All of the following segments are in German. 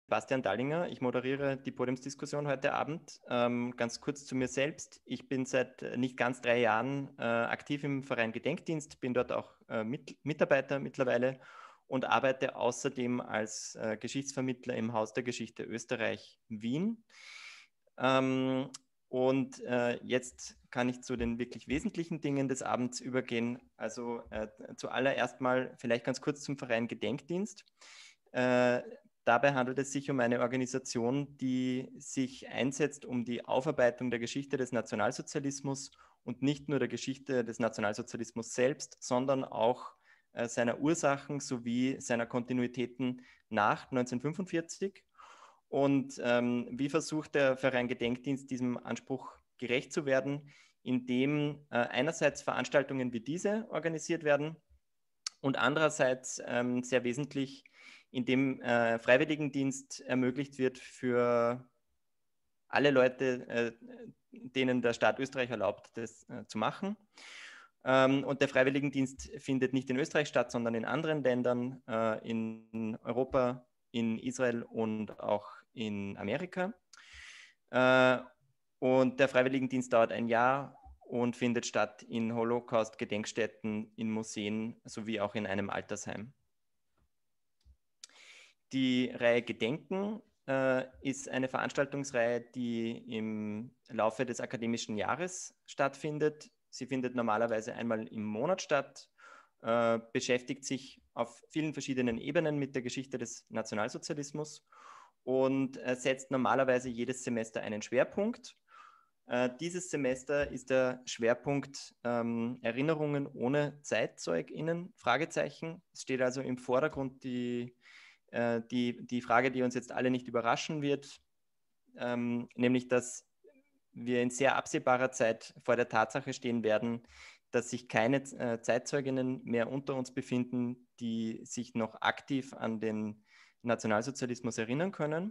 Sebastian Dallinger. Ich moderiere die Podiumsdiskussion heute Abend. Ganz kurz zu mir selbst. Ich bin seit nicht ganz 3 Jahren aktiv im Verein Gedenkdienst, bin dort auch Mitarbeiter mittlerweile und arbeite außerdem als Geschichtsvermittler im Haus der Geschichte Österreich Wien. Jetzt kann ich zu den wirklich wesentlichen Dingen des Abends übergehen. Also zuallererst mal vielleicht ganz kurz zum Verein Gedenkdienst. Dabei handelt es sich um eine Organisation, die sich einsetzt um die Aufarbeitung der Geschichte des Nationalsozialismus und nicht nur der Geschichte des Nationalsozialismus selbst, sondern auch seiner Ursachen sowie seiner Kontinuitäten nach 1945. Und wie versucht der Verein Gedenkdienst diesem Anspruch gerecht zu werden, indem einerseits Veranstaltungen wie diese organisiert werden und andererseits sehr wesentlich, indem Freiwilligendienst ermöglicht wird für alle Leute, denen der Staat Österreich erlaubt, das zu machen. Und der Freiwilligendienst findet nicht in Österreich statt, sondern in anderen Ländern, in Europa, in Israel und auch in Amerika. Und der Freiwilligendienst dauert 1 Jahr und findet statt in Holocaust-Gedenkstätten, in Museen sowie auch in einem Altersheim. Die Reihe Gedenken ist eine Veranstaltungsreihe, die im Laufe des akademischen Jahres stattfindet. Sie findet normalerweise einmal im Monat statt, beschäftigt sich auf vielen verschiedenen Ebenen mit der Geschichte des Nationalsozialismus und setzt normalerweise jedes Semester einen Schwerpunkt. Dieses Semester ist der Schwerpunkt Erinnerungen ohne ZeitzeugInnen, Fragezeichen. Es steht also im Vordergrund die Frage, die uns jetzt alle nicht überraschen wird, nämlich, dass wir in sehr absehbarer Zeit vor der Tatsache stehen werden, dass sich keine Zeitzeuginnen mehr unter uns befinden, die sich noch aktiv an den Nationalsozialismus erinnern können.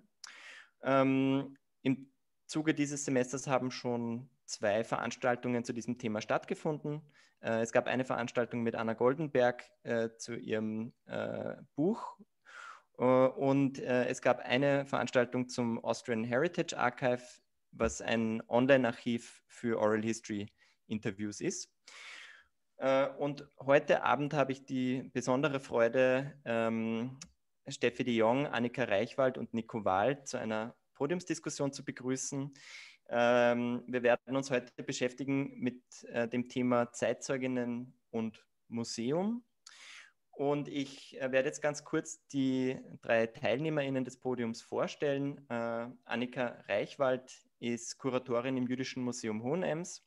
Im Zuge dieses Semesters haben schon 2 Veranstaltungen zu diesem Thema stattgefunden. Es gab eine Veranstaltung mit Anna Goldenberg zu ihrem Buch und es gab eine Veranstaltung zum Austrian Heritage Archive, was ein Online-Archiv für Oral History Interviews ist. Und heute Abend habe ich die besondere Freude, Steffi de Jong, Annika Reichwald und Nico Wahl zu einer Podiumsdiskussion zu begrüßen. Wir werden uns heute beschäftigen mit dem Thema Zeitzeuginnen und Museum. Und ich werde jetzt ganz kurz die 3 TeilnehmerInnen des Podiums vorstellen. Annika Reichwald ist Kuratorin im Jüdischen Museum Hohenems.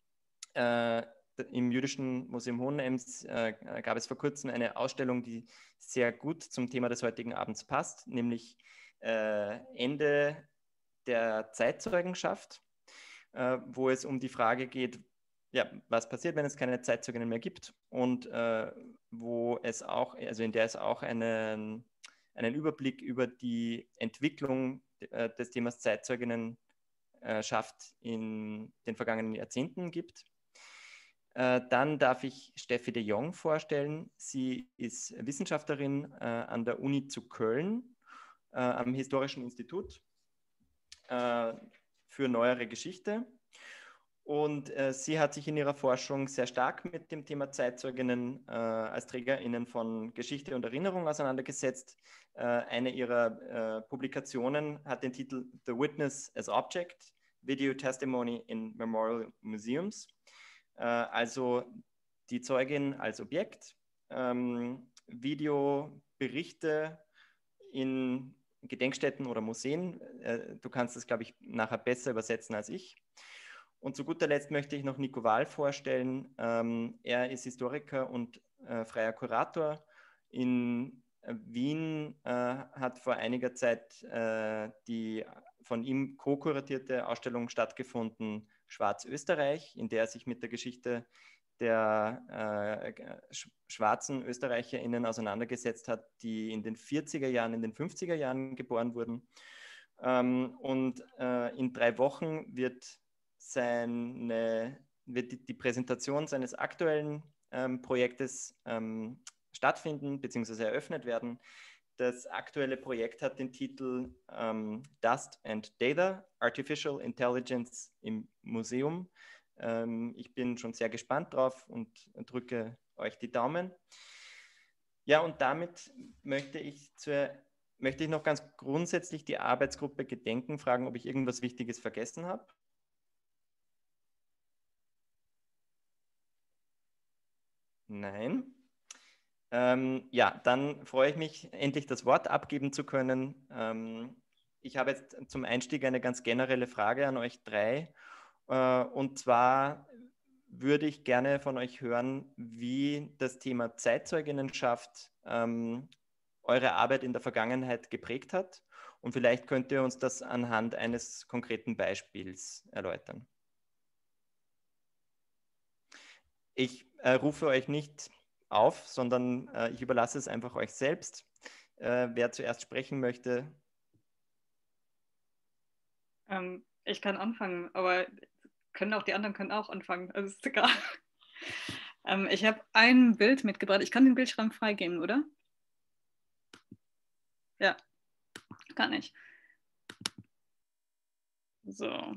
Im Jüdischen Museum Hohenems gab es vor kurzem eine Ausstellung, die sehr gut zum Thema des heutigen Abends passt, nämlich Ende der Zeitzeugenschaft, wo es um die Frage geht, ja, was passiert, wenn es keine Zeitzeuginnen mehr gibt und wo es auch, also in der es auch einen Überblick über die Entwicklung des Themas Zeitzeuginnenschaft in den vergangenen Jahrzehnten gibt. Dann darf ich Steffi de Jong vorstellen. Sie ist Wissenschaftlerin an der Uni zu Köln am Historischen Institut für neuere Geschichte. Und sie hat sich in ihrer Forschung sehr stark mit dem Thema Zeitzeuginnen als TrägerInnen von Geschichte und Erinnerung auseinandergesetzt. Eine ihrer Publikationen hat den Titel The Witness as Object, Video Testimony in Memorial Museums. Also die Zeugin als Objekt, Videoberichte in Gedenkstätten oder Museen. Du kannst das, glaube ich, nachher besser übersetzen als ich. Und zu guter Letzt möchte ich noch Nico Wahl vorstellen. Er ist Historiker und freier Kurator. In Wien hat vor einiger Zeit die von ihm co-kuratierte Ausstellung stattgefunden, Schwarz Österreich, in der er sich mit der Geschichte der schwarzen ÖsterreicherInnen auseinandergesetzt hat, die in den 40er Jahren, in den 50er Jahren geboren wurden. Und in 3 Wochen wird die Präsentation seines aktuellen Projektes stattfinden bzw. eröffnet werden. Das aktuelle Projekt hat den Titel Dust and Data, Artificial Intelligence im Museum. Ich bin schon sehr gespannt drauf und drücke euch die Daumen. Ja, und damit möchte ich noch ganz grundsätzlich die Arbeitsgruppe Gedenken fragen, ob ich irgendwas Wichtiges vergessen habe. Nein. Ja, dann freue ich mich, endlich das Wort abgeben zu können. Ich habe jetzt zum Einstieg eine ganz generelle Frage an euch drei. Und zwar würde ich gerne von euch hören, wie das Thema Zeitzeuginnenschaft eure Arbeit in der Vergangenheit geprägt hat. Und vielleicht könnt ihr uns das anhand eines konkreten Beispiels erläutern. Ich rufe euch nicht auf, sondern ich überlasse es einfach euch selbst. Wer zuerst sprechen möchte? Ich kann anfangen, aber die anderen können auch anfangen. Also ist egal. Ich habe ein Bild mitgebracht. Ich kann den Bildschirm freigeben, oder? Ja, kann ich. So.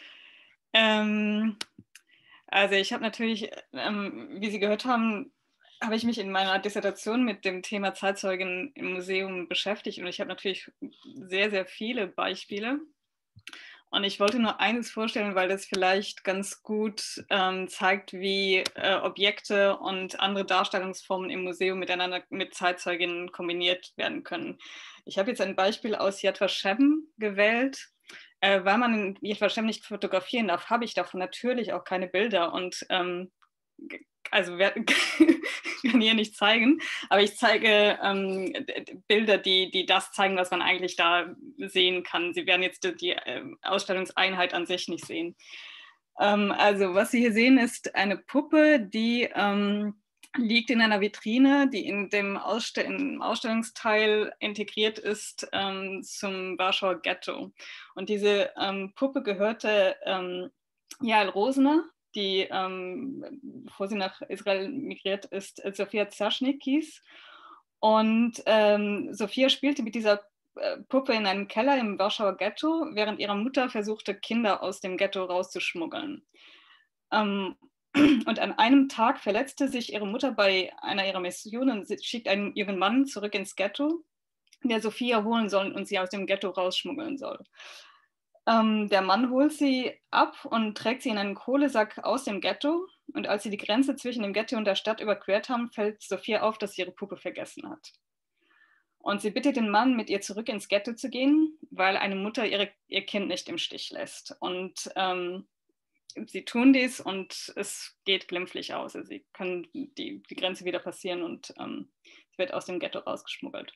Also ich habe natürlich, wie Sie gehört haben, habe ich mich in meiner Dissertation mit dem Thema Zeitzeugen im Museum beschäftigt und ich habe natürlich sehr, sehr viele Beispiele. Und ich wollte nur eines vorstellen, weil das vielleicht ganz gut zeigt, wie Objekte und andere Darstellungsformen im Museum miteinander mit Zeitzeuginnen kombiniert werden können. Ich habe jetzt ein Beispiel aus Yad Vashem gewählt. Weil man in Yad Vashem nicht fotografieren darf, habe ich davon natürlich auch keine Bilder und also kann hier nicht zeigen, aber ich zeige Bilder, die das zeigen, was man eigentlich da sehen kann. Sie werden jetzt die Ausstellungseinheit an sich nicht sehen. Also was Sie hier sehen, ist eine Puppe, die liegt in einer Vitrine, die in dem Ausstellungsteil integriert ist zum Warschauer Ghetto. Und diese Puppe gehörte Jael Rosner, die, bevor sie nach Israel migriert ist, Sophia Zaschnikis. Und Sophia spielte mit dieser Puppe in einem Keller im Warschauer Ghetto, während ihre Mutter versuchte, Kinder aus dem Ghetto rauszuschmuggeln. Und an einem Tag verletzte sich ihre Mutter bei einer ihrer Missionen und schickt einen jungen Mann zurück ins Ghetto, der Sophia holen soll und sie aus dem Ghetto rausschmuggeln soll. Der Mann holt sie ab und trägt sie in einen Kohlesack aus dem Ghetto. Und als sie die Grenze zwischen dem Ghetto und der Stadt überquert haben, fällt Sophia auf, dass sie ihre Puppe vergessen hat. Und sie bittet den Mann, mit ihr zurück ins Ghetto zu gehen, weil eine Mutter ihr Kind nicht im Stich lässt. Und sie tun dies und es geht glimpflich aus. Also sie können die Grenze wieder passieren und sie wird aus dem Ghetto rausgeschmuggelt.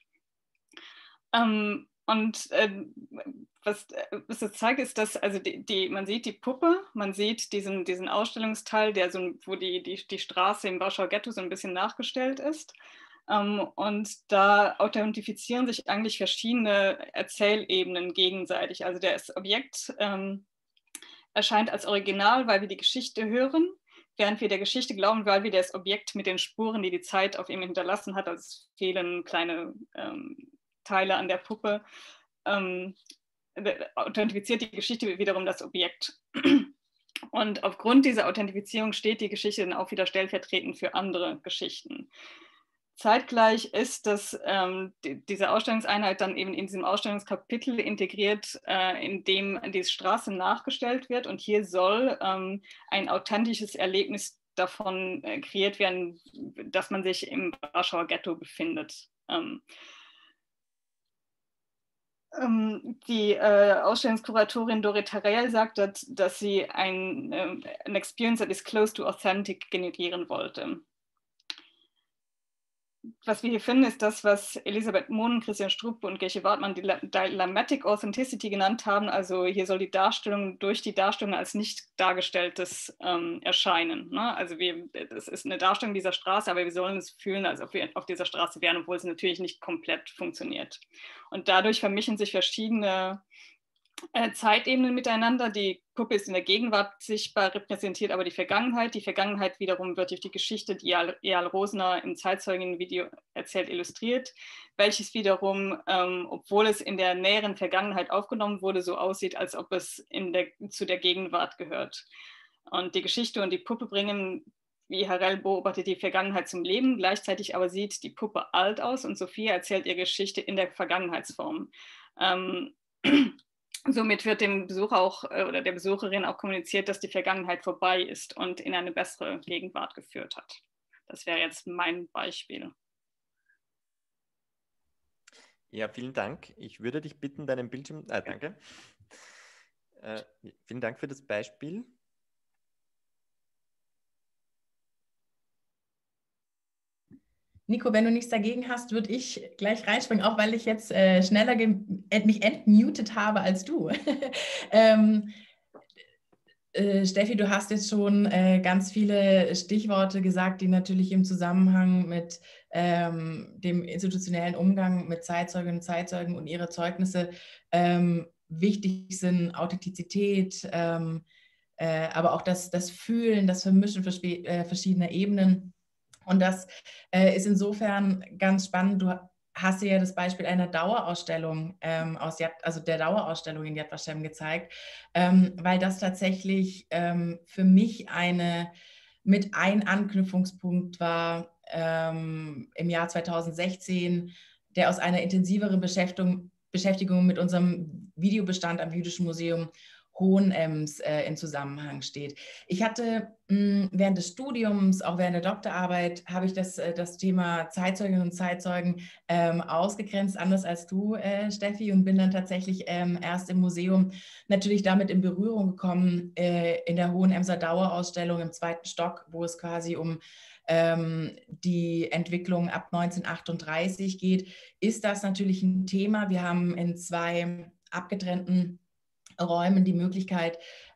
Was das zeigt, ist, dass also man sieht die Puppe, man sieht diesen Ausstellungsteil, der so, wo die Straße im Warschauer Ghetto so ein bisschen nachgestellt ist. Und da authentifizieren sich eigentlich verschiedene Erzählebenen gegenseitig. Also das Objekt erscheint als Original, weil wir die Geschichte hören, während wir der Geschichte glauben, weil wir das Objekt mit den Spuren, die die Zeit auf ihm hinterlassen hat, also es fehlen kleine Teile an der Puppe, authentifiziert die Geschichte wiederum das Objekt. Und aufgrund dieser Authentifizierung steht die Geschichte dann auch wieder stellvertretend für andere Geschichten. Zeitgleich ist diese Ausstellungseinheit dann eben in diesem Ausstellungskapitel integriert, in dem die Straße nachgestellt wird. Und hier soll ein authentisches Erlebnis davon kreiert werden, dass man sich im Warschauer Ghetto befindet. Die Ausstellungskuratorin Dorit Harel sagt, dass sie an experience that is close to authentic generieren wollte. Was wir hier finden, ist das, was Elisabeth Mohn, Christian Struppe und Gesche Wartmann Dilemmatic Authenticity genannt haben. Also hier soll die Darstellung durch die Darstellung als nicht dargestelltes erscheinen. Ne? Also das ist eine Darstellung dieser Straße, aber wir sollen es fühlen, als ob wir auf dieser Straße wären, obwohl es natürlich nicht komplett funktioniert. Und dadurch vermischen sich verschiedene Zeitebenen miteinander. Die Puppe ist in der Gegenwart sichtbar, repräsentiert aber die Vergangenheit. Die Vergangenheit wiederum wird durch die Geschichte, die Eyal Rosner im Zeitzeugenvideo erzählt, illustriert, welches wiederum, obwohl es in der näheren Vergangenheit aufgenommen wurde, so aussieht, als ob es zu der Gegenwart gehört. Und die Geschichte und die Puppe bringen, wie Harel beobachtet, die Vergangenheit zum Leben. Gleichzeitig aber sieht die Puppe alt aus und Sophia erzählt ihre Geschichte in der Vergangenheitsform. Somit wird dem Besucher auch oder der Besucherin auch kommuniziert, dass die Vergangenheit vorbei ist und in eine bessere Gegenwart geführt hat. Das wäre jetzt mein Beispiel. Ja, vielen Dank. Ich würde dich bitten, deinen Bildschirm... danke. Vielen Dank für das Beispiel. Nico, wenn du nichts dagegen hast, würde ich gleich reinspringen, auch weil ich jetzt schneller mich entmutet habe als du. Steffi, du hast jetzt schon ganz viele Stichworte gesagt, die natürlich im Zusammenhang mit dem institutionellen Umgang mit Zeitzeuginnen und Zeitzeugen und ihre Zeugnisse wichtig sind. Authentizität, aber auch das Fühlen, das Vermischen verschiedener Ebenen. Und das ist insofern ganz spannend. Du hast ja das Beispiel einer Dauerausstellung also der Dauerausstellung in Yad Vashem gezeigt, weil das tatsächlich für mich mit ein Anknüpfungspunkt war im Jahr 2016, der aus einer intensiveren Beschäftigung mit unserem Videobestand am Jüdischen Museum Hohenems in Zusammenhang steht. Ich hatte während des Studiums, auch während der Doktorarbeit, habe ich das Thema Zeitzeuginnen und Zeitzeugen ausgegrenzt, anders als du, Steffi, und bin dann tatsächlich erst im Museum natürlich damit in Berührung gekommen, in der Hohenemser Dauerausstellung im 2. Stock, wo es quasi um die Entwicklung ab 1938 geht, ist das natürlich ein Thema. Wir haben in 2 abgetrennten Räumen die Möglichkeit,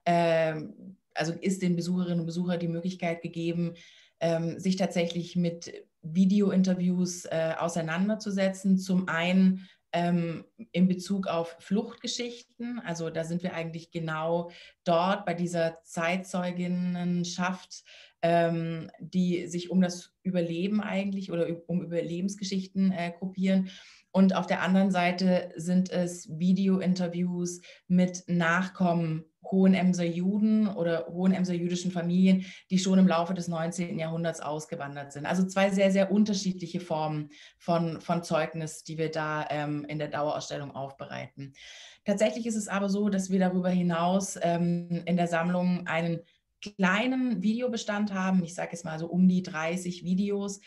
also ist den Besucherinnen und Besuchern die Möglichkeit gegeben, sich tatsächlich mit Video-Interviews auseinanderzusetzen. Zum einen in Bezug auf Fluchtgeschichten, also da sind wir eigentlich genau dort bei dieser Zeitzeuginnenschaft, die sich um das Überleben eigentlich oder um Überlebensgeschichten gruppieren. Und auf der anderen Seite sind es Video-Interviews mit Nachkommen Hohenemser Juden oder Hohenemser jüdischen Familien, die schon im Laufe des 19. Jahrhunderts ausgewandert sind. Also 2 sehr, sehr unterschiedliche Formen von Zeugnis, die wir da in der Dauerausstellung aufbereiten. Tatsächlich ist es aber so, dass wir darüber hinaus in der Sammlung einen kleinen Videobestand haben. Ich sage jetzt mal so um die 30 Videos.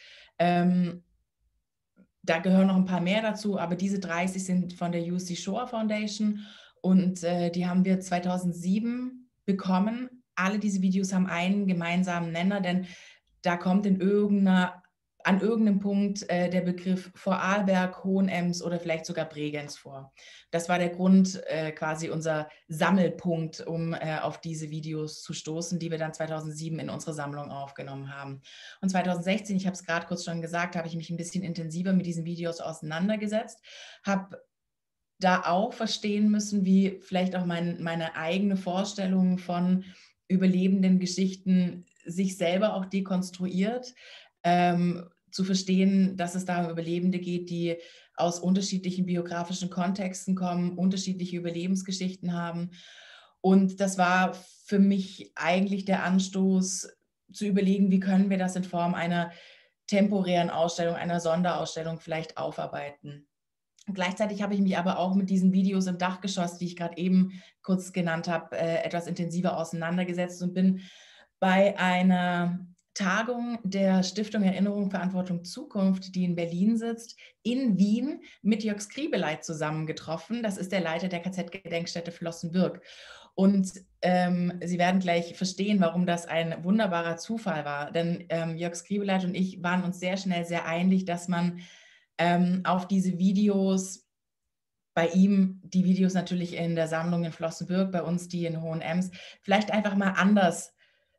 Da gehören noch ein paar mehr dazu, aber diese 30 sind von der UC Shoah Foundation und die haben wir 2007 bekommen. Alle diese Videos haben einen gemeinsamen Nenner, denn da kommt an irgendeinem Punkt der Begriff Vorarlberg, Hohenems oder vielleicht sogar Bregenz vor. Das war der Grund, quasi unser Sammelpunkt, um auf diese Videos zu stoßen, die wir dann 2007 in unsere Sammlung aufgenommen haben. Und 2016, ich habe es gerade kurz schon gesagt, habe ich mich ein bisschen intensiver mit diesen Videos auseinandergesetzt, habe da auch verstehen müssen, wie vielleicht auch meine eigene Vorstellung von überlebenden Geschichten sich selber auch dekonstruiert, zu verstehen, dass es da um Überlebende geht, die aus unterschiedlichen biografischen Kontexten kommen, unterschiedliche Überlebensgeschichten haben. Und das war für mich eigentlich der Anstoß, zu überlegen, wie können wir das in Form einer temporären Ausstellung, einer Sonderausstellung vielleicht aufarbeiten. Gleichzeitig habe ich mich aber auch mit diesen Videos im Dachgeschoss, die ich gerade eben kurz genannt habe, etwas intensiver auseinandergesetzt und bin bei einer Tagung der Stiftung Erinnerung, Verantwortung, Zukunft, die in Berlin sitzt, in Wien mit Jörg Skribeleit zusammengetroffen. Das ist der Leiter der KZ-Gedenkstätte Flossenbürg. Und Sie werden gleich verstehen, warum das ein wunderbarer Zufall war. Denn Jörg Skribeleit und ich waren uns sehr schnell sehr einig, dass man auf diese Videos, bei ihm die Videos natürlich in der Sammlung in Flossenbürg, bei uns die in Hohenems, vielleicht einfach mal anders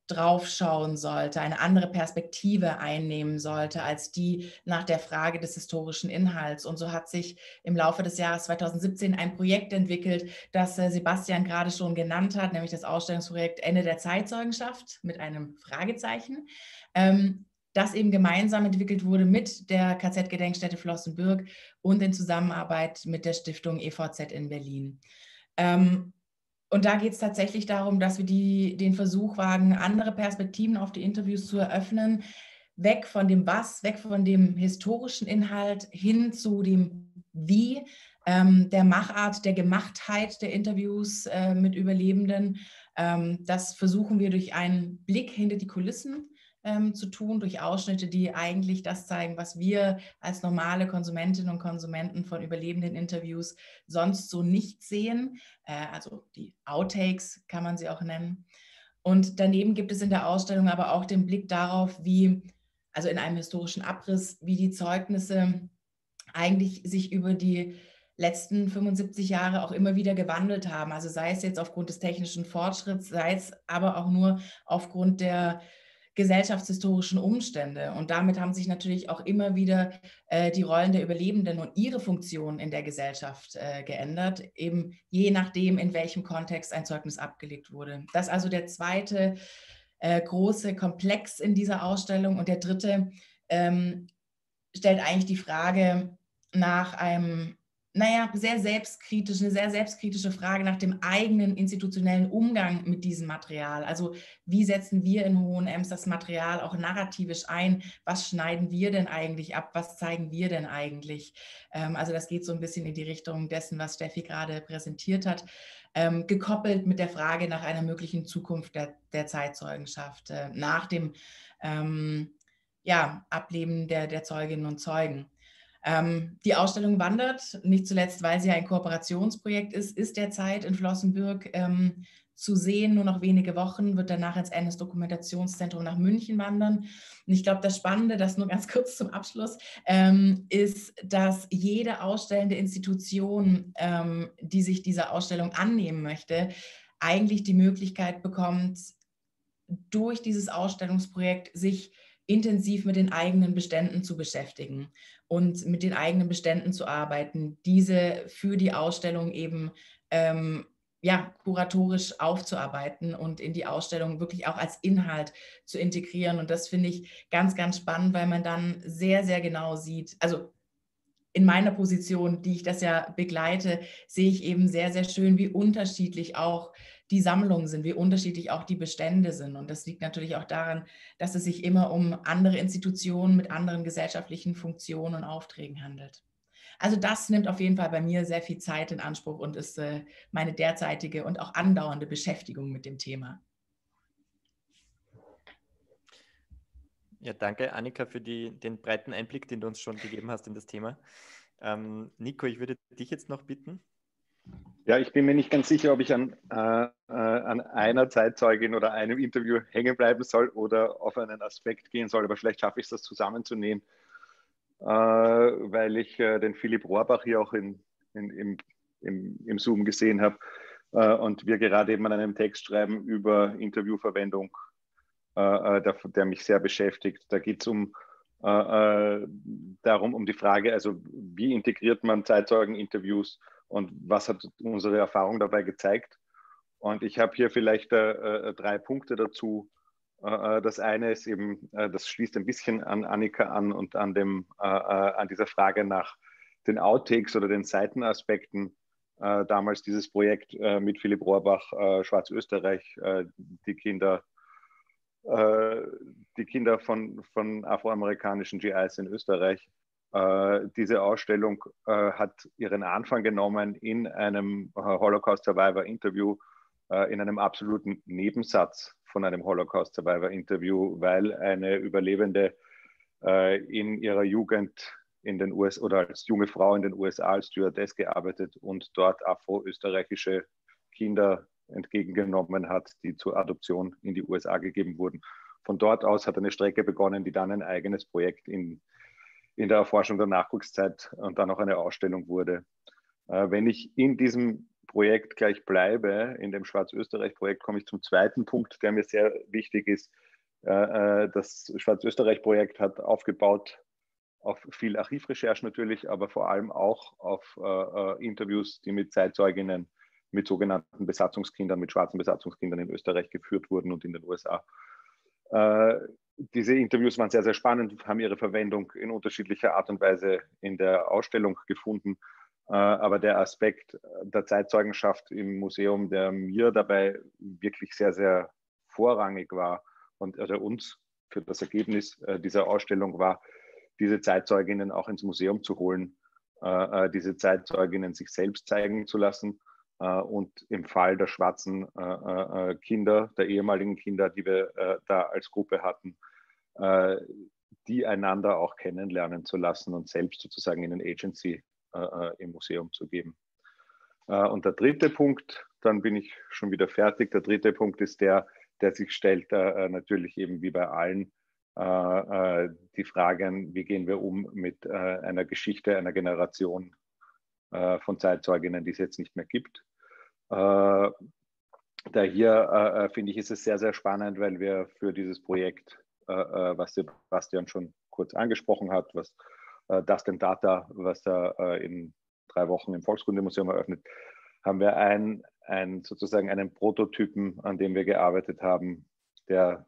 draufschauen sollte, eine andere Perspektive einnehmen sollte als die nach der Frage des historischen Inhalts. Und so hat sich im Laufe des Jahres 2017 ein Projekt entwickelt, das Sebastian gerade schon genannt hat, nämlich das Ausstellungsprojekt Ende der Zeitzeugenschaft mit einem Fragezeichen, das eben gemeinsam entwickelt wurde mit der KZ-Gedenkstätte Flossenbürg und in Zusammenarbeit mit der Stiftung EVZ in Berlin. Und da geht es tatsächlich darum, dass wir den Versuch wagen, andere Perspektiven auf die Interviews zu eröffnen, weg von dem Was, weg von dem historischen Inhalt hin zu dem Wie, der Machart, der Gemachtheit der Interviews mit Überlebenden. Das versuchen wir durch einen Blick hinter die Kulissen zu tun, durch Ausschnitte, die eigentlich das zeigen, was wir als normale Konsumentinnen und Konsumenten von überlebenden Interviews sonst so nicht sehen. Also die Outtakes kann man sie auch nennen. Und daneben gibt es in der Ausstellung aber auch den Blick darauf, wie, also in einem historischen Abriss, wie die Zeugnisse eigentlich sich über die letzten 75 Jahre auch immer wieder gewandelt haben. Also sei es jetzt aufgrund des technischen Fortschritts, sei es aber auch nur aufgrund der gesellschaftshistorischen Umstände. Und damit haben sich natürlich auch immer wieder die Rollen der Überlebenden und ihre Funktion in der Gesellschaft geändert, eben je nachdem, in welchem Kontext ein Zeugnis abgelegt wurde. Das ist also der zweite große Komplex in dieser Ausstellung. Und der dritte stellt eigentlich die Frage nach einem eine sehr selbstkritische Frage nach dem eigenen institutionellen Umgang mit diesem Material. Also wie setzen wir in Hohenems das Material auch narrativisch ein? Was schneiden wir denn eigentlich ab? Was zeigen wir denn eigentlich? Also das geht so ein bisschen in die Richtung dessen, was Steffi gerade präsentiert hat, gekoppelt mit der Frage nach einer möglichen Zukunft der Zeitzeugenschaft nach dem Ableben der Zeuginnen und Zeugen. Die Ausstellung wandert, nicht zuletzt, weil sie ein Kooperationsprojekt ist derzeit in Flossenbürg zu sehen. Nur noch wenige Wochen wird danach ins NS-Dokumentationszentrum nach München wandern. Und ich glaube, das Spannende, das nur ganz kurz zum Abschluss, ist, dass jede ausstellende Institution, die sich dieser Ausstellung annehmen möchte, eigentlich die Möglichkeit bekommt, durch dieses Ausstellungsprojekt sich intensiv mit den eigenen Beständen zu beschäftigen und mit den eigenen Beständen zu arbeiten, diese für die Ausstellung eben kuratorisch aufzuarbeiten und in die Ausstellung wirklich auch als Inhalt zu integrieren. Und das finde ich ganz, ganz spannend, weil man dann sehr, sehr genau sieht, also in meiner Position, die ich das ja begleite, sehe ich eben sehr, sehr schön, wie unterschiedlich auch die Sammlungen sind, wie unterschiedlich auch die Bestände sind. Und das liegt natürlich auch daran, dass es sich immer um andere Institutionen mit anderen gesellschaftlichen Funktionen und Aufträgen handelt. Also das nimmt auf jeden Fall bei mir sehr viel Zeit in Anspruch und ist meine derzeitige und auch andauernde Beschäftigung mit dem Thema. Ja, danke, Annika, für den breiten Einblick, den du uns schon gegeben hast in das Thema. Nico, ich würde dich jetzt noch bitten. Ja, ich bin mir nicht ganz sicher, ob ich an einer Zeitzeugin oder einem Interview hängen bleiben soll oder auf einen Aspekt gehen soll, aber vielleicht schaffe ich es, das zusammenzunehmen, weil ich den Philipp Rohrbach hier auch im Zoom gesehen habe und wir gerade eben an einem Text schreiben über Interviewverwendung, der mich sehr beschäftigt. Da geht es um die Frage, also wie integriert man Zeitzeugeninterviews und was hat unsere Erfahrung dabei gezeigt? Und ich habe hier vielleicht 3 Punkte dazu. Das eine ist eben, das schließt ein bisschen an Annika an und an dieser Frage nach den Outtakes oder den Seitenaspekten. Damals dieses Projekt mit Philipp Rohrbach, Schwarz-Österreich, die Kinder von afroamerikanischen GIs in Österreich. Diese Ausstellung hat ihren Anfang genommen in einem Holocaust-Survivor-Interview, in einem absoluten Nebensatz von einem Holocaust-Survivor-Interview, weil eine Überlebende in ihrer Jugend in den USA oder als junge Frau in den USA als Stewardess gearbeitet und dort afro-österreichische Kinder entgegengenommen hat, die zur Adoption in die USA gegeben wurden. Von dort aus hat eine Strecke begonnen, die dann ein eigenes Projekt in der Erforschung der Nachkriegszeit und dann auch eine Ausstellung wurde. Wenn ich in diesem Projekt gleich bleibe, in dem Schwarz-Österreich-Projekt, komme ich zum zweiten Punkt, der mir sehr wichtig ist. Das Schwarz-Österreich-Projekt hat aufgebaut auf viel Archivrecherche natürlich, aber vor allem auch auf Interviews, die mit Zeitzeuginnen, mit sogenannten Besatzungskindern, mit schwarzen Besatzungskindern in Österreich geführt wurden und in den USA. Diese Interviews waren sehr, sehr spannend, haben ihre Verwendung in unterschiedlicher Art und Weise in der Ausstellung gefunden. Aber der Aspekt der Zeitzeugenschaft im Museum, der mir dabei wirklich sehr, sehr vorrangig war und uns für das Ergebnis dieser Ausstellung war, diese Zeitzeuginnen auch ins Museum zu holen, diese Zeitzeuginnen sich selbst zeigen zu lassen und im Fall der schwarzen Kinder, der ehemaligen Kinder, die wir da als Gruppe hatten, die einander auch kennenlernen zu lassen und selbst sozusagen in eine Agency im Museum zu geben. Und der dritte Punkt, dann bin ich schon wieder fertig, der dritte Punkt ist der sich stellt natürlich eben wie bei allen die Fragen, wie gehen wir um mit einer Geschichte, einer Generation von Zeitzeuginnen, die es jetzt nicht mehr gibt. Da hier, finde ich, ist es sehr, sehr spannend, weil wir für dieses Projekt, was Sebastian schon kurz angesprochen hat, was Dust and Data, was er in 3 Wochen im Volkskundemuseum eröffnet, haben wir sozusagen einen Prototypen, an dem wir gearbeitet haben, der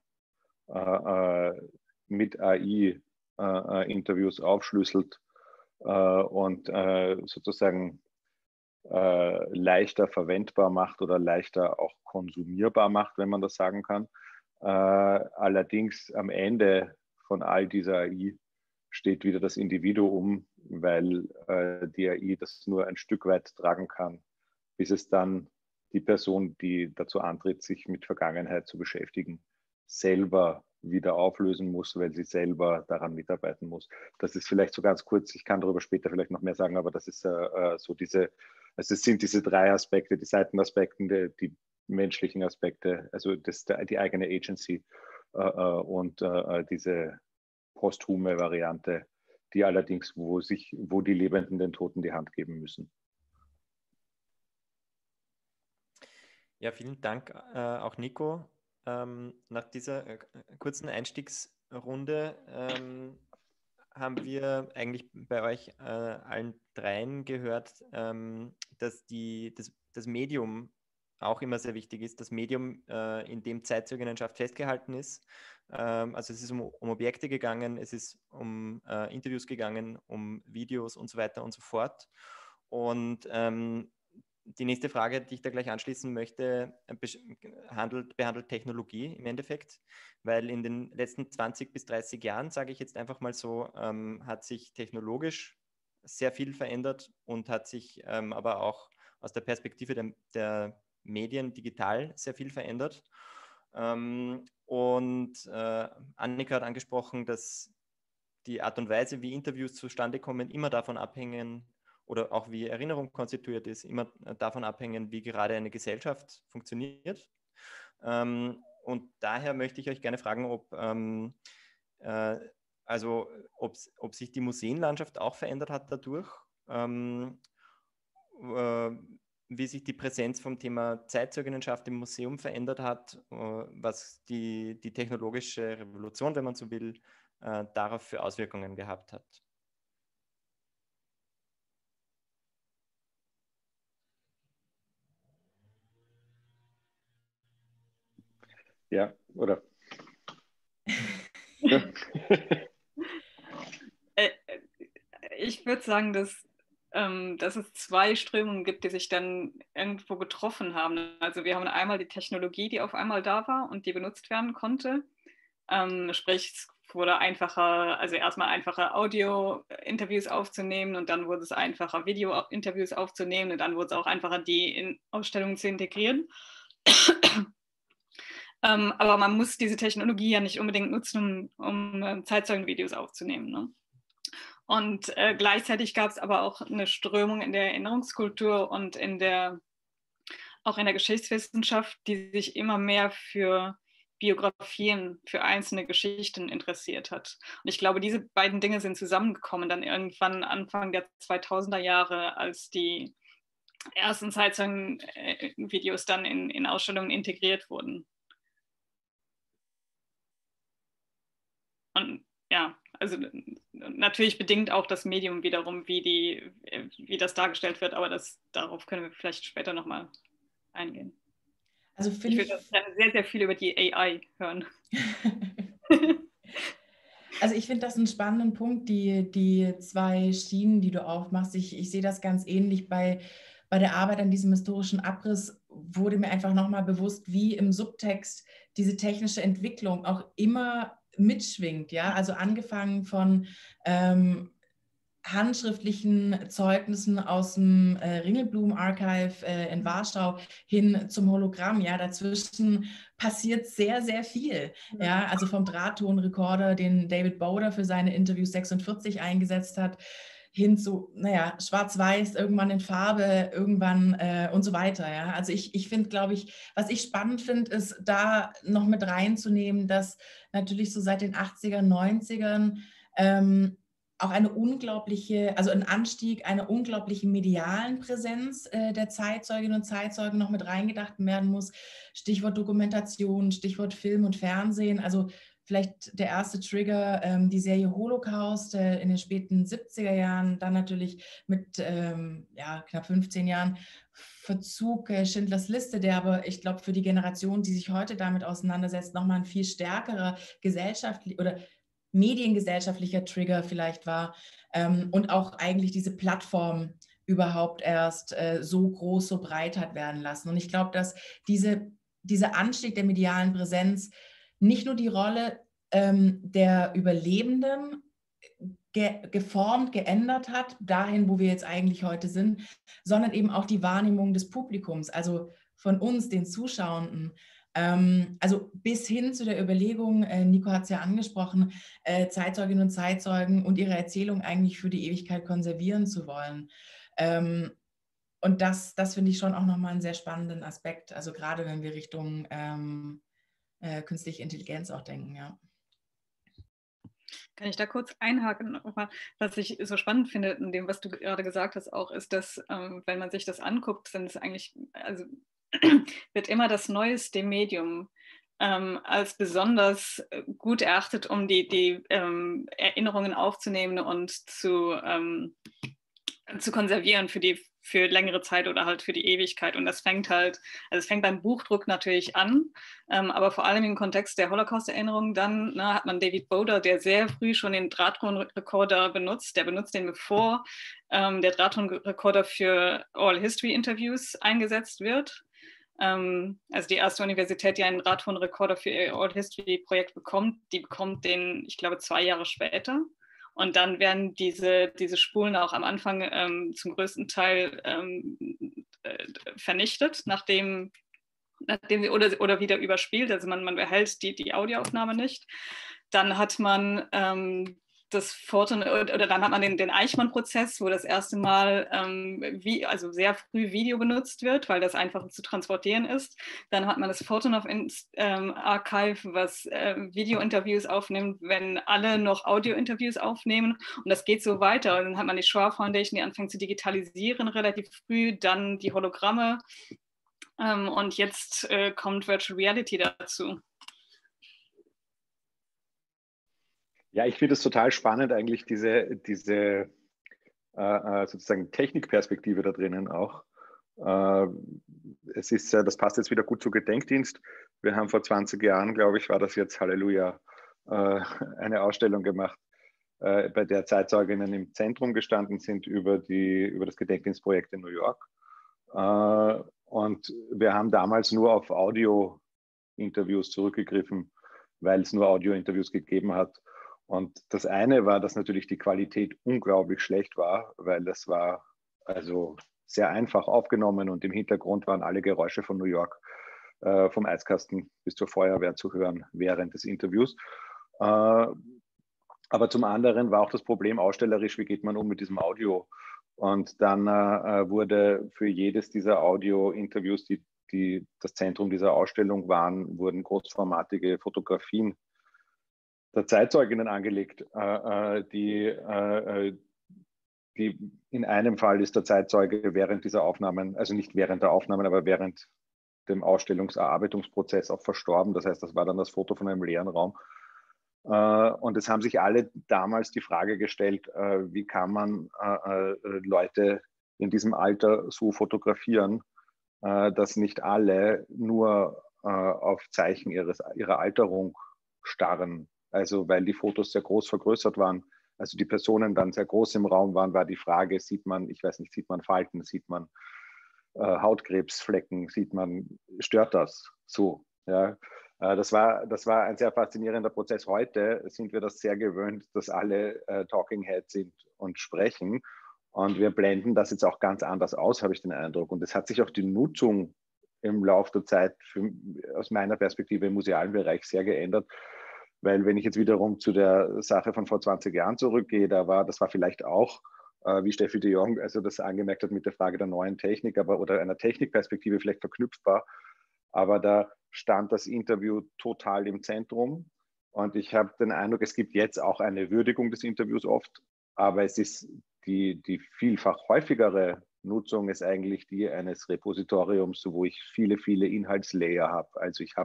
mit AI Interviews aufschlüsselt und sozusagen leichter verwendbar macht oder leichter auch konsumierbar macht, wenn man das sagen kann. Allerdings am Ende von all dieser AI steht wieder das Individuum, weil die AI das nur ein Stück weit tragen kann, bis es dann die Person, die dazu antritt, sich mit Vergangenheit zu beschäftigen, selber wieder auflösen muss, weil sie selber daran mitarbeiten muss. Das ist vielleicht so ganz kurz, ich kann darüber später vielleicht noch mehr sagen, aber das ist so es sind diese 3 Aspekte, die Seitenaspekte, die menschlichen Aspekte, also die eigene Agency und diese posthume Variante, die allerdings, wo die Lebenden den Toten die Hand geben müssen. Ja, vielen Dank auch Nico. Nach dieser kurzen Einstiegsrunde haben wir eigentlich bei euch allen dreien gehört, dass das Medium auch immer sehr wichtig ist, das Medium, in dem Zeitzeuginnenschaft festgehalten ist. Also es ist um Objekte gegangen, es ist um Interviews gegangen, um Videos und so weiter und so fort. Und die nächste Frage, die ich da gleich anschließen möchte, behandelt Technologie im Endeffekt, weil in den letzten 20 bis 30 Jahren, sage ich jetzt einfach mal so, hat sich technologisch sehr viel verändert und hat sich aber auch aus der Perspektive der Medien digital sehr viel verändert. Und Annika hat angesprochen, dass die Art und Weise, wie Interviews zustande kommen, immer davon abhängen, oder auch wie Erinnerung konstituiert ist, immer davon abhängen, wie gerade eine Gesellschaft funktioniert. Und daher möchte ich euch gerne fragen, ob sich die Museenlandschaft auch verändert hat dadurch, wie sich die Präsenz vom Thema Zeitzeuginnenschaft im Museum verändert hat, was die technologische Revolution, wenn man so will, darauf für Auswirkungen gehabt hat. Ja, oder? Ich würde sagen, dass es 2 Strömungen gibt, die sich dann irgendwo getroffen haben. Also wir haben einmal die Technologie, die auf einmal da war und die benutzt werden konnte. Sprich, es wurde einfacher, also erstmal einfacher Audio-Interviews aufzunehmen und dann wurde es einfacher, Video-Interviews aufzunehmen und dann wurde es auch einfacher, die in Ausstellungen zu integrieren. Aber man muss diese Technologie ja nicht unbedingt nutzen, um Zeitzeugenvideos aufzunehmen. Ne? Und gleichzeitig gab es aber auch eine Strömung in der Erinnerungskultur und auch in der Geschichtswissenschaft, die sich immer mehr für Biografien, für einzelne Geschichten interessiert hat. Und ich glaube, diese beiden Dinge sind zusammengekommen dann irgendwann Anfang der 2000er Jahre, als die ersten Zeitzeugen-Videos dann in Ausstellungen integriert wurden. Und ja, also natürlich bedingt auch das Medium wiederum, wie das dargestellt wird, aber darauf können wir vielleicht später nochmal eingehen. Also ich würde sehr, sehr viel über die AI hören. Also ich finde das einen spannenden Punkt, die zwei Schienen, die du aufmachst. Ich sehe das ganz ähnlich bei der Arbeit an diesem historischen Abriss, wurde mir einfach nochmal bewusst, wie im Subtext diese technische Entwicklung auch immer mitschwingt. Ja? Also angefangen von handschriftlichen Zeugnissen aus dem Ringelblum Archive in Warschau hin zum Hologramm. Ja, dazwischen passiert sehr, sehr viel. Ja, also vom Drahttonrekorder, den David Boder für seine Interviews 46 eingesetzt hat, hin zu, schwarz-weiß, irgendwann in Farbe, irgendwann und so weiter. Ja, also ich finde, glaube ich, was ich spannend finde, ist da noch mit reinzunehmen, dass natürlich so seit den 80er, 90ern auch ein Anstieg einer unglaublichen medialen Präsenz der Zeitzeuginnen und Zeitzeugen noch mit reingedacht werden muss. Stichwort Dokumentation, Stichwort Film und Fernsehen. Also vielleicht der erste Trigger, die Serie Holocaust in den späten 70er Jahren, dann natürlich mit knapp 15 Jahren Verzug Schindlers Liste, der aber, ich glaube, für die Generation, die sich heute damit auseinandersetzt, nochmal ein viel stärkerer gesellschaftlicher oder mediengesellschaftlicher Trigger vielleicht war und auch eigentlich diese Plattform überhaupt erst so groß, so breit hat werden lassen. Und ich glaube, dass dieser Anstieg der medialen Präsenz nicht nur die Rolle der Überlebenden geformt, geändert hat, dahin, wo wir jetzt eigentlich heute sind, sondern eben auch die Wahrnehmung des Publikums, also von uns, den Zuschauenden. Also bis hin zu der Überlegung, Nico hat es ja angesprochen, Zeitzeuginnen und Zeitzeugen und ihre Erzählung eigentlich für die Ewigkeit konservieren zu wollen. Und das finde ich schon auch nochmal einen sehr spannenden Aspekt, also gerade wenn wir Richtung künstliche Intelligenz auch denken, ja. Kann ich da kurz einhaken? Was ich so spannend finde in dem, was du gerade gesagt hast, auch ist, dass, wenn man sich das anguckt, sind es eigentlich, also wird immer das neueste Medium als besonders gut erachtet, um die Erinnerungen aufzunehmen und zu konservieren für längere Zeit oder halt für die Ewigkeit. Und das fängt beim Buchdruck natürlich an, aber vor allem im Kontext der Holocaust-Erinnerung dann hat man David Boder, der sehr früh schon den Drahttonrekorder benutzt. Der benutzt den, bevor der Drahttonrekorder für Oral History Interviews eingesetzt wird. Also die erste Universität, die einen Drahttonrekorder für ihr Oral History Projekt bekommt, die bekommt den, ich glaube, 2 Jahre später. Und dann werden diese Spulen auch am Anfang zum größten Teil vernichtet, nachdem sie oder wieder überspielt. Also man behält die Audioaufnahme nicht. Dann hat man das Photon, oder dann hat man den Eichmann-Prozess, wo das erste Mal also sehr früh Video benutzt wird, weil das einfach zu transportieren ist. Dann hat man das Photonov Archive, was Video-Interviews aufnimmt, wenn alle noch Audio-Interviews aufnehmen. Und das geht so weiter. Und dann hat man die Schwab Foundation, die anfängt zu digitalisieren relativ früh, dann die Hologramme. Und jetzt kommt Virtual Reality dazu. Ja, ich finde es total spannend, eigentlich diese sozusagen Technikperspektive da drinnen auch. Es ist, das passt jetzt wieder gut zu Gedenkdienst. Wir haben vor 20 Jahren, glaube ich, war das jetzt, Halleluja, eine Ausstellung gemacht, bei der Zeitzeuginnen im Zentrum gestanden sind über das Gedenkdienstprojekt in New York. Und wir haben damals nur auf Audio-Interviews zurückgegriffen, weil es nur Audio-Interviews gegeben hat. Und das eine war, dass natürlich die Qualität unglaublich schlecht war, weil das war also sehr einfach aufgenommen und im Hintergrund waren alle Geräusche von New York, vom Eiskasten bis zur Feuerwehr zu hören während des Interviews. Aber zum anderen war auch das Problem ausstellerisch, wie geht man um mit diesem Audio? Und dann wurde für jedes dieser Audio-Interviews, die das Zentrum dieser Ausstellung waren, wurden großformatige Fotografien der Zeitzeuginnen angelegt, die in einem Fall ist der Zeitzeuge während dieser Aufnahmen, also nicht während der Aufnahmen, aber während dem Ausstellungserarbeitungsprozess auch verstorben. Das heißt, das war dann das Foto von einem leeren Raum. Und es haben sich alle damals die Frage gestellt, wie kann man Leute in diesem Alter so fotografieren, dass nicht alle nur auf Zeichen ihrer Alterung starren. Also weil die Fotos sehr groß vergrößert waren, also die Personen dann sehr groß im Raum waren, war die Frage, sieht man, ich weiß nicht, sieht man Falten, sieht man Hautkrebsflecken, stört das so? Ja? Das war ein sehr faszinierender Prozess. Heute sind wir das sehr gewöhnt, dass alle Talking Heads sind und sprechen. Und wir blenden das jetzt auch ganz anders aus, habe ich den Eindruck. Und es hat sich auch die Nutzung im Laufe der Zeit aus meiner Perspektive im musealen Bereich sehr geändert. Weil wenn ich jetzt wiederum zu der Sache von vor 20 Jahren zurückgehe, das war vielleicht auch, wie Steffi de Jong also das angemerkt hat mit der Frage der neuen Technik, oder einer Technikperspektive vielleicht verknüpfbar. Aber da stand das Interview total im Zentrum. Und ich habe den Eindruck, es gibt jetzt auch eine Würdigung des Interviews oft, aber es ist die vielfach häufigere Nutzung ist eigentlich die eines Repositoriums, wo ich viele, viele Inhaltslayer habe. Also ich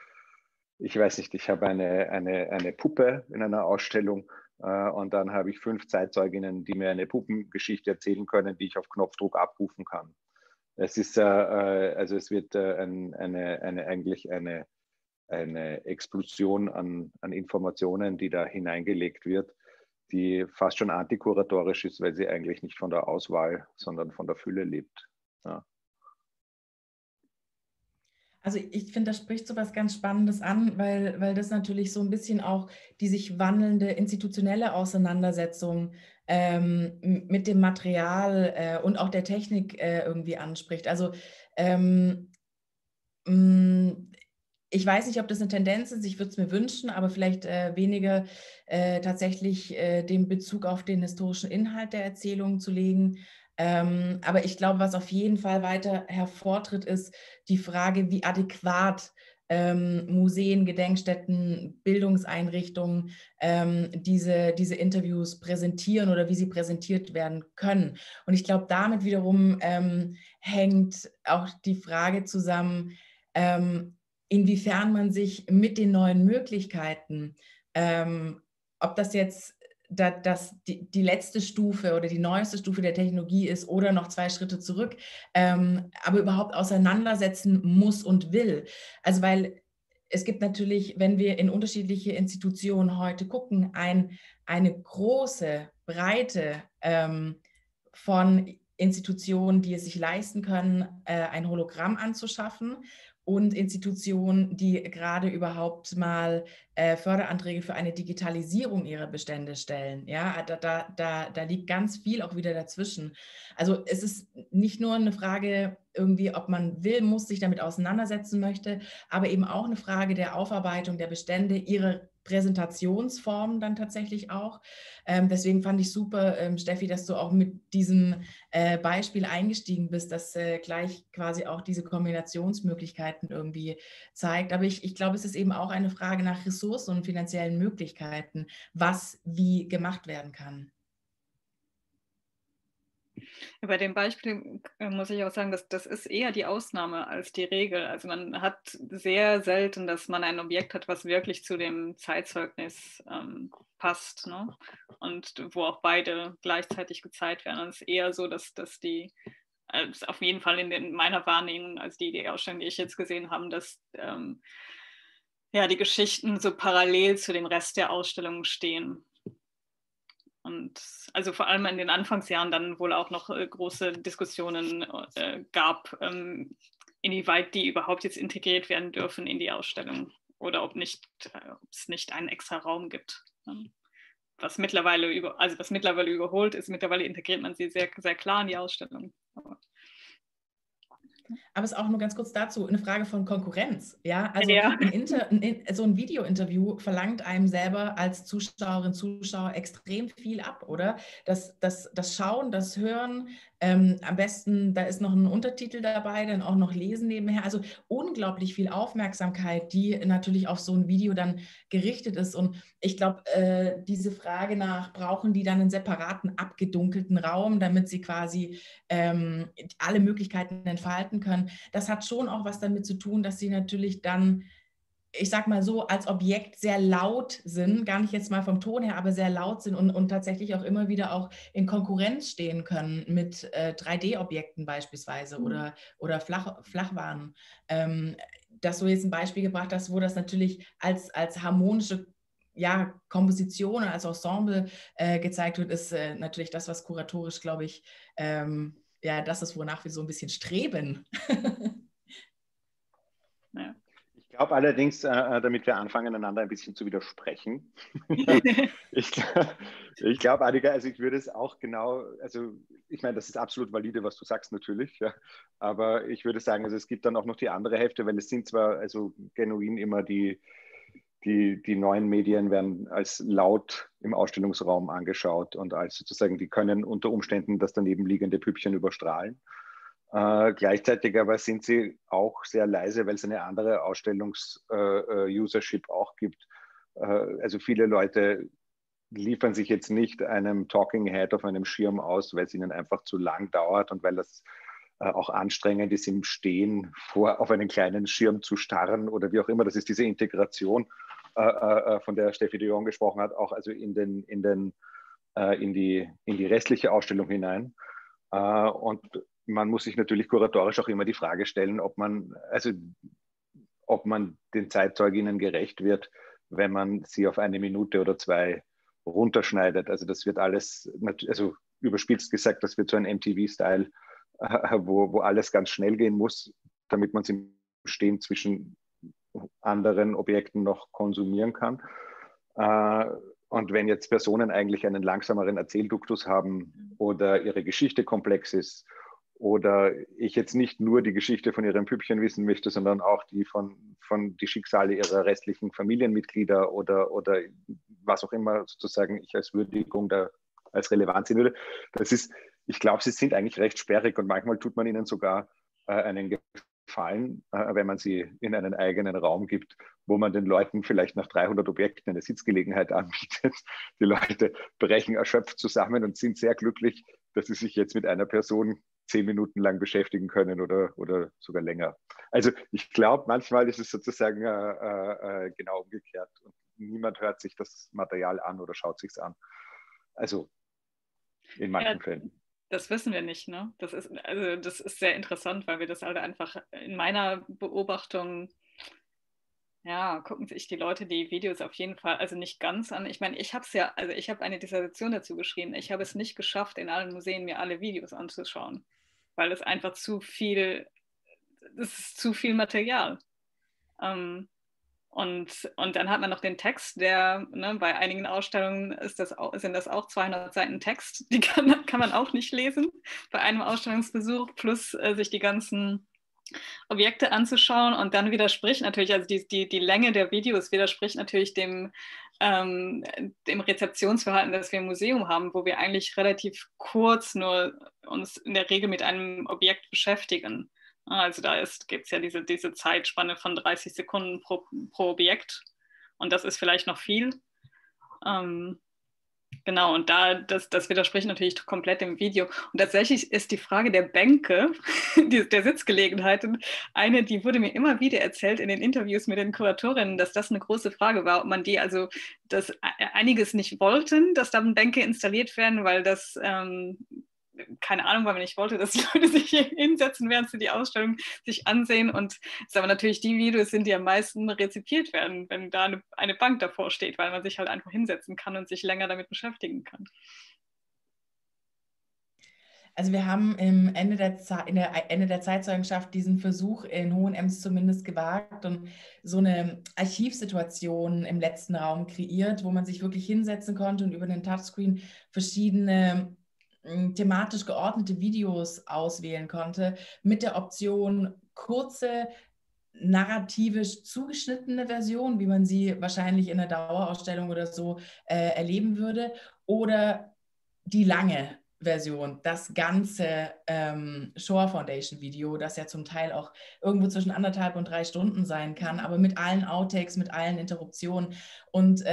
habe eine Puppe in einer Ausstellung und dann habe ich 5 Zeitzeuginnen, die mir eine Puppengeschichte erzählen können, die ich auf Knopfdruck abrufen kann. Es ist es wird eigentlich eine Explosion an Informationen, die da hineingelegt wird, die fast schon antikuratorisch ist, weil sie eigentlich nicht von der Auswahl, sondern von der Fülle lebt. Ja. Also ich finde, das spricht so was ganz Spannendes an, weil das natürlich so ein bisschen auch die sich wandelnde institutionelle Auseinandersetzung mit dem Material und auch der Technik irgendwie anspricht. Also ich weiß nicht, ob das eine Tendenz ist, ich würde es mir wünschen, aber vielleicht weniger tatsächlich den Bezug auf den historischen Inhalt der Erzählung zu legen. Aber ich glaube, was auf jeden Fall weiter hervortritt, ist die Frage, wie adäquat Museen, Gedenkstätten, Bildungseinrichtungen diese Interviews präsentieren oder wie sie präsentiert werden können. Und ich glaube, damit wiederum hängt auch die Frage zusammen, inwiefern man sich mit den neuen Möglichkeiten, ob das jetzt die letzte Stufe oder die neueste Stufe der Technologie ist oder noch 2 Schritte zurück, aber überhaupt auseinandersetzen muss und will. Also weil es gibt natürlich, wenn wir in unterschiedliche Institutionen heute gucken, eine große Breite von Institutionen, die es sich leisten können, ein Hologramm anzuschaffen, und Institutionen, die gerade überhaupt mal Förderanträge für eine Digitalisierung ihrer Bestände stellen. Ja, da liegt ganz viel auch wieder dazwischen. Also es ist nicht nur eine Frage irgendwie, ob man will, muss, sich damit auseinandersetzen möchte, aber eben auch eine Frage der Aufarbeitung der Bestände, ihrer Präsentationsformen dann tatsächlich auch. Deswegen fand ich super, Steffi, dass du auch mit diesem Beispiel eingestiegen bist, das gleich quasi auch diese Kombinationsmöglichkeiten irgendwie zeigt. Aber ich glaube, es ist eben auch eine Frage nach Ressourcen und finanziellen Möglichkeiten, was wie gemacht werden kann. Bei dem Beispiel muss ich auch sagen, dass das ist eher die Ausnahme als die Regel. Also man hat sehr selten, dass man ein Objekt hat, was wirklich zu dem Zeitzeugnis passt, ne? Und wo auch beide gleichzeitig gezeigt werden. Und es ist eher so, dass die auf jeden Fall in meiner Wahrnehmung, als die Ausstellung, die ich jetzt gesehen habe, dass die Geschichten so parallel zu dem Rest der Ausstellung stehen. Und also vor allem in den Anfangsjahren dann wohl auch noch große Diskussionen gab, inwieweit die überhaupt jetzt integriert werden dürfen in die Ausstellung oder ob es nicht einen extra Raum gibt. Was mittlerweile überholt ist. Mittlerweile integriert man sie sehr, sehr klar in die Ausstellung. Aber es ist auch nur ganz kurz dazu eine Frage von Konkurrenz. Ja, also ja. So ein Videointerview verlangt einem selber als Zuschauerin, Zuschauer extrem viel ab, oder? Das Schauen, das Hören, Am besten, da ist noch ein Untertitel dabei, dann auch noch lesen nebenher. Also unglaublich viel Aufmerksamkeit, die natürlich auf so ein Video dann gerichtet ist. Und ich glaube, diese Frage nach, brauchen die dann einen separaten, abgedunkelten Raum, damit sie quasi alle Möglichkeiten entfalten können, das hat schon auch was damit zu tun, dass sie natürlich dann, ich sag mal so, als Objekt sehr laut sind, gar nicht jetzt mal vom Ton her, aber sehr laut sind und tatsächlich auch immer wieder auch in Konkurrenz stehen können mit 3D-Objekten beispielsweise oder Flachwaren. Dass du jetzt ein Beispiel gebracht hast, wo das natürlich als harmonische Komposition als Ensemble gezeigt wird, ist natürlich das, was kuratorisch, glaube ich, das ist, wonach wir so ein bisschen streben. Ja. Ich glaube allerdings, damit wir anfangen, einander ein bisschen zu widersprechen. ich glaube, Annika, also ich würde es auch genau, also ich meine, das ist absolut valide, was du sagst natürlich, ja, aber ich würde sagen, also es gibt dann auch noch die andere Hälfte, weil es sind zwar also genuin immer die neuen Medien werden als laut im Ausstellungsraum angeschaut und als sozusagen, die können unter Umständen das daneben liegende Püppchen überstrahlen. Gleichzeitig aber sind sie auch sehr leise, weil es eine andere Ausstellungs-Usership auch gibt. Also viele Leute liefern sich jetzt nicht einem Talking Head auf einem Schirm aus, weil es ihnen einfach zu lang dauert und weil das auch anstrengend ist, im Stehen auf einen kleinen Schirm zu starren oder wie auch immer. Das ist diese Integration, von der Steffi de Jong gesprochen hat, auch also in die restliche Ausstellung hinein. Und man muss sich natürlich kuratorisch auch immer die Frage stellen, ob man den Zeitzeuginnen gerecht wird, wenn man sie auf 1 Minute oder 2 runterschneidet. Also das wird alles, also überspitzt gesagt, das wird so ein MTV-Style, wo alles ganz schnell gehen muss, damit man es im Stehen zwischen anderen Objekten noch konsumieren kann. Und wenn jetzt Personen eigentlich einen langsameren Erzählduktus haben oder ihre Geschichte komplex ist oder ich jetzt nicht nur die Geschichte von ihrem Püppchen wissen möchte, sondern auch die von die Schicksale ihrer restlichen Familienmitglieder oder was auch immer sozusagen ich als Würdigung als relevant sehen würde. Ich glaube, sie sind eigentlich recht sperrig und manchmal tut man ihnen sogar einen Gefallen, wenn man sie in einen eigenen Raum gibt, wo man den Leuten vielleicht nach 300 Objekten eine Sitzgelegenheit anbietet. Die Leute brechen erschöpft zusammen und sind sehr glücklich, dass sie sich jetzt mit einer Person 10 Minuten lang beschäftigen können oder sogar länger. Also ich glaube, manchmal ist es sozusagen genau umgekehrt und niemand hört sich das Material an oder schaut sich es an. Also in manchen Fällen. Das wissen wir nicht, ne? Das ist sehr interessant, weil wir das halt einfach in meiner Beobachtung, gucken sich die Leute die Videos auf jeden Fall, also nicht ganz an. Ich meine, ich habe eine Dissertation dazu geschrieben. Ich habe es nicht geschafft, in allen Museen mir alle Videos anzuschauen, weil es einfach das ist zu viel Material. Und dann hat man noch den Text, der, bei einigen Ausstellungen sind das auch 200 Seiten Text, die kann man auch nicht lesen bei einem Ausstellungsbesuch, plus sich die ganzen Objekte anzuschauen und dann widerspricht natürlich, also die Länge der Videos widerspricht natürlich dem Rezeptionsverhalten, das wir im Museum haben, wo wir eigentlich relativ kurz nur uns in der Regel mit einem Objekt beschäftigen. Also da gibt es ja diese Zeitspanne von 30 Sekunden pro Objekt und das ist vielleicht noch viel. Genau, und das widerspricht natürlich komplett dem Video. Und tatsächlich ist die Frage der Bänke, der Sitzgelegenheiten, eine, die wurde mir immer wieder erzählt in den Interviews mit den Kuratorinnen, dass das eine große Frage war, ob man dass einiges nicht wollten, dass dann Bänke installiert werden, weil das keine Ahnung, weil man nicht wollte, dass die Leute sich hier hinsetzen, während sie die Ausstellung sich ansehen. Und es aber natürlich die Videos sind, die am meisten rezipiert werden, wenn da eine Bank davor steht, weil man sich halt einfach hinsetzen kann und sich länger damit beschäftigen kann. Also wir haben Ende der Zeitzeugenschaft diesen Versuch in Hohenems zumindest gewagt und so eine Archivsituation im letzten Raum kreiert, wo man sich wirklich hinsetzen konnte und über den Touchscreen verschiedene thematisch geordnete Videos auswählen konnte, mit der Option kurze, narrativisch zugeschnittene Version, wie man sie wahrscheinlich in einer Dauerausstellung oder so erleben würde, oder die lange Version, das ganze Shore Foundation Video, das ja zum Teil auch irgendwo zwischen 1,5 und 3 Stunden sein kann, aber mit allen Outtakes, mit allen Interruptionen und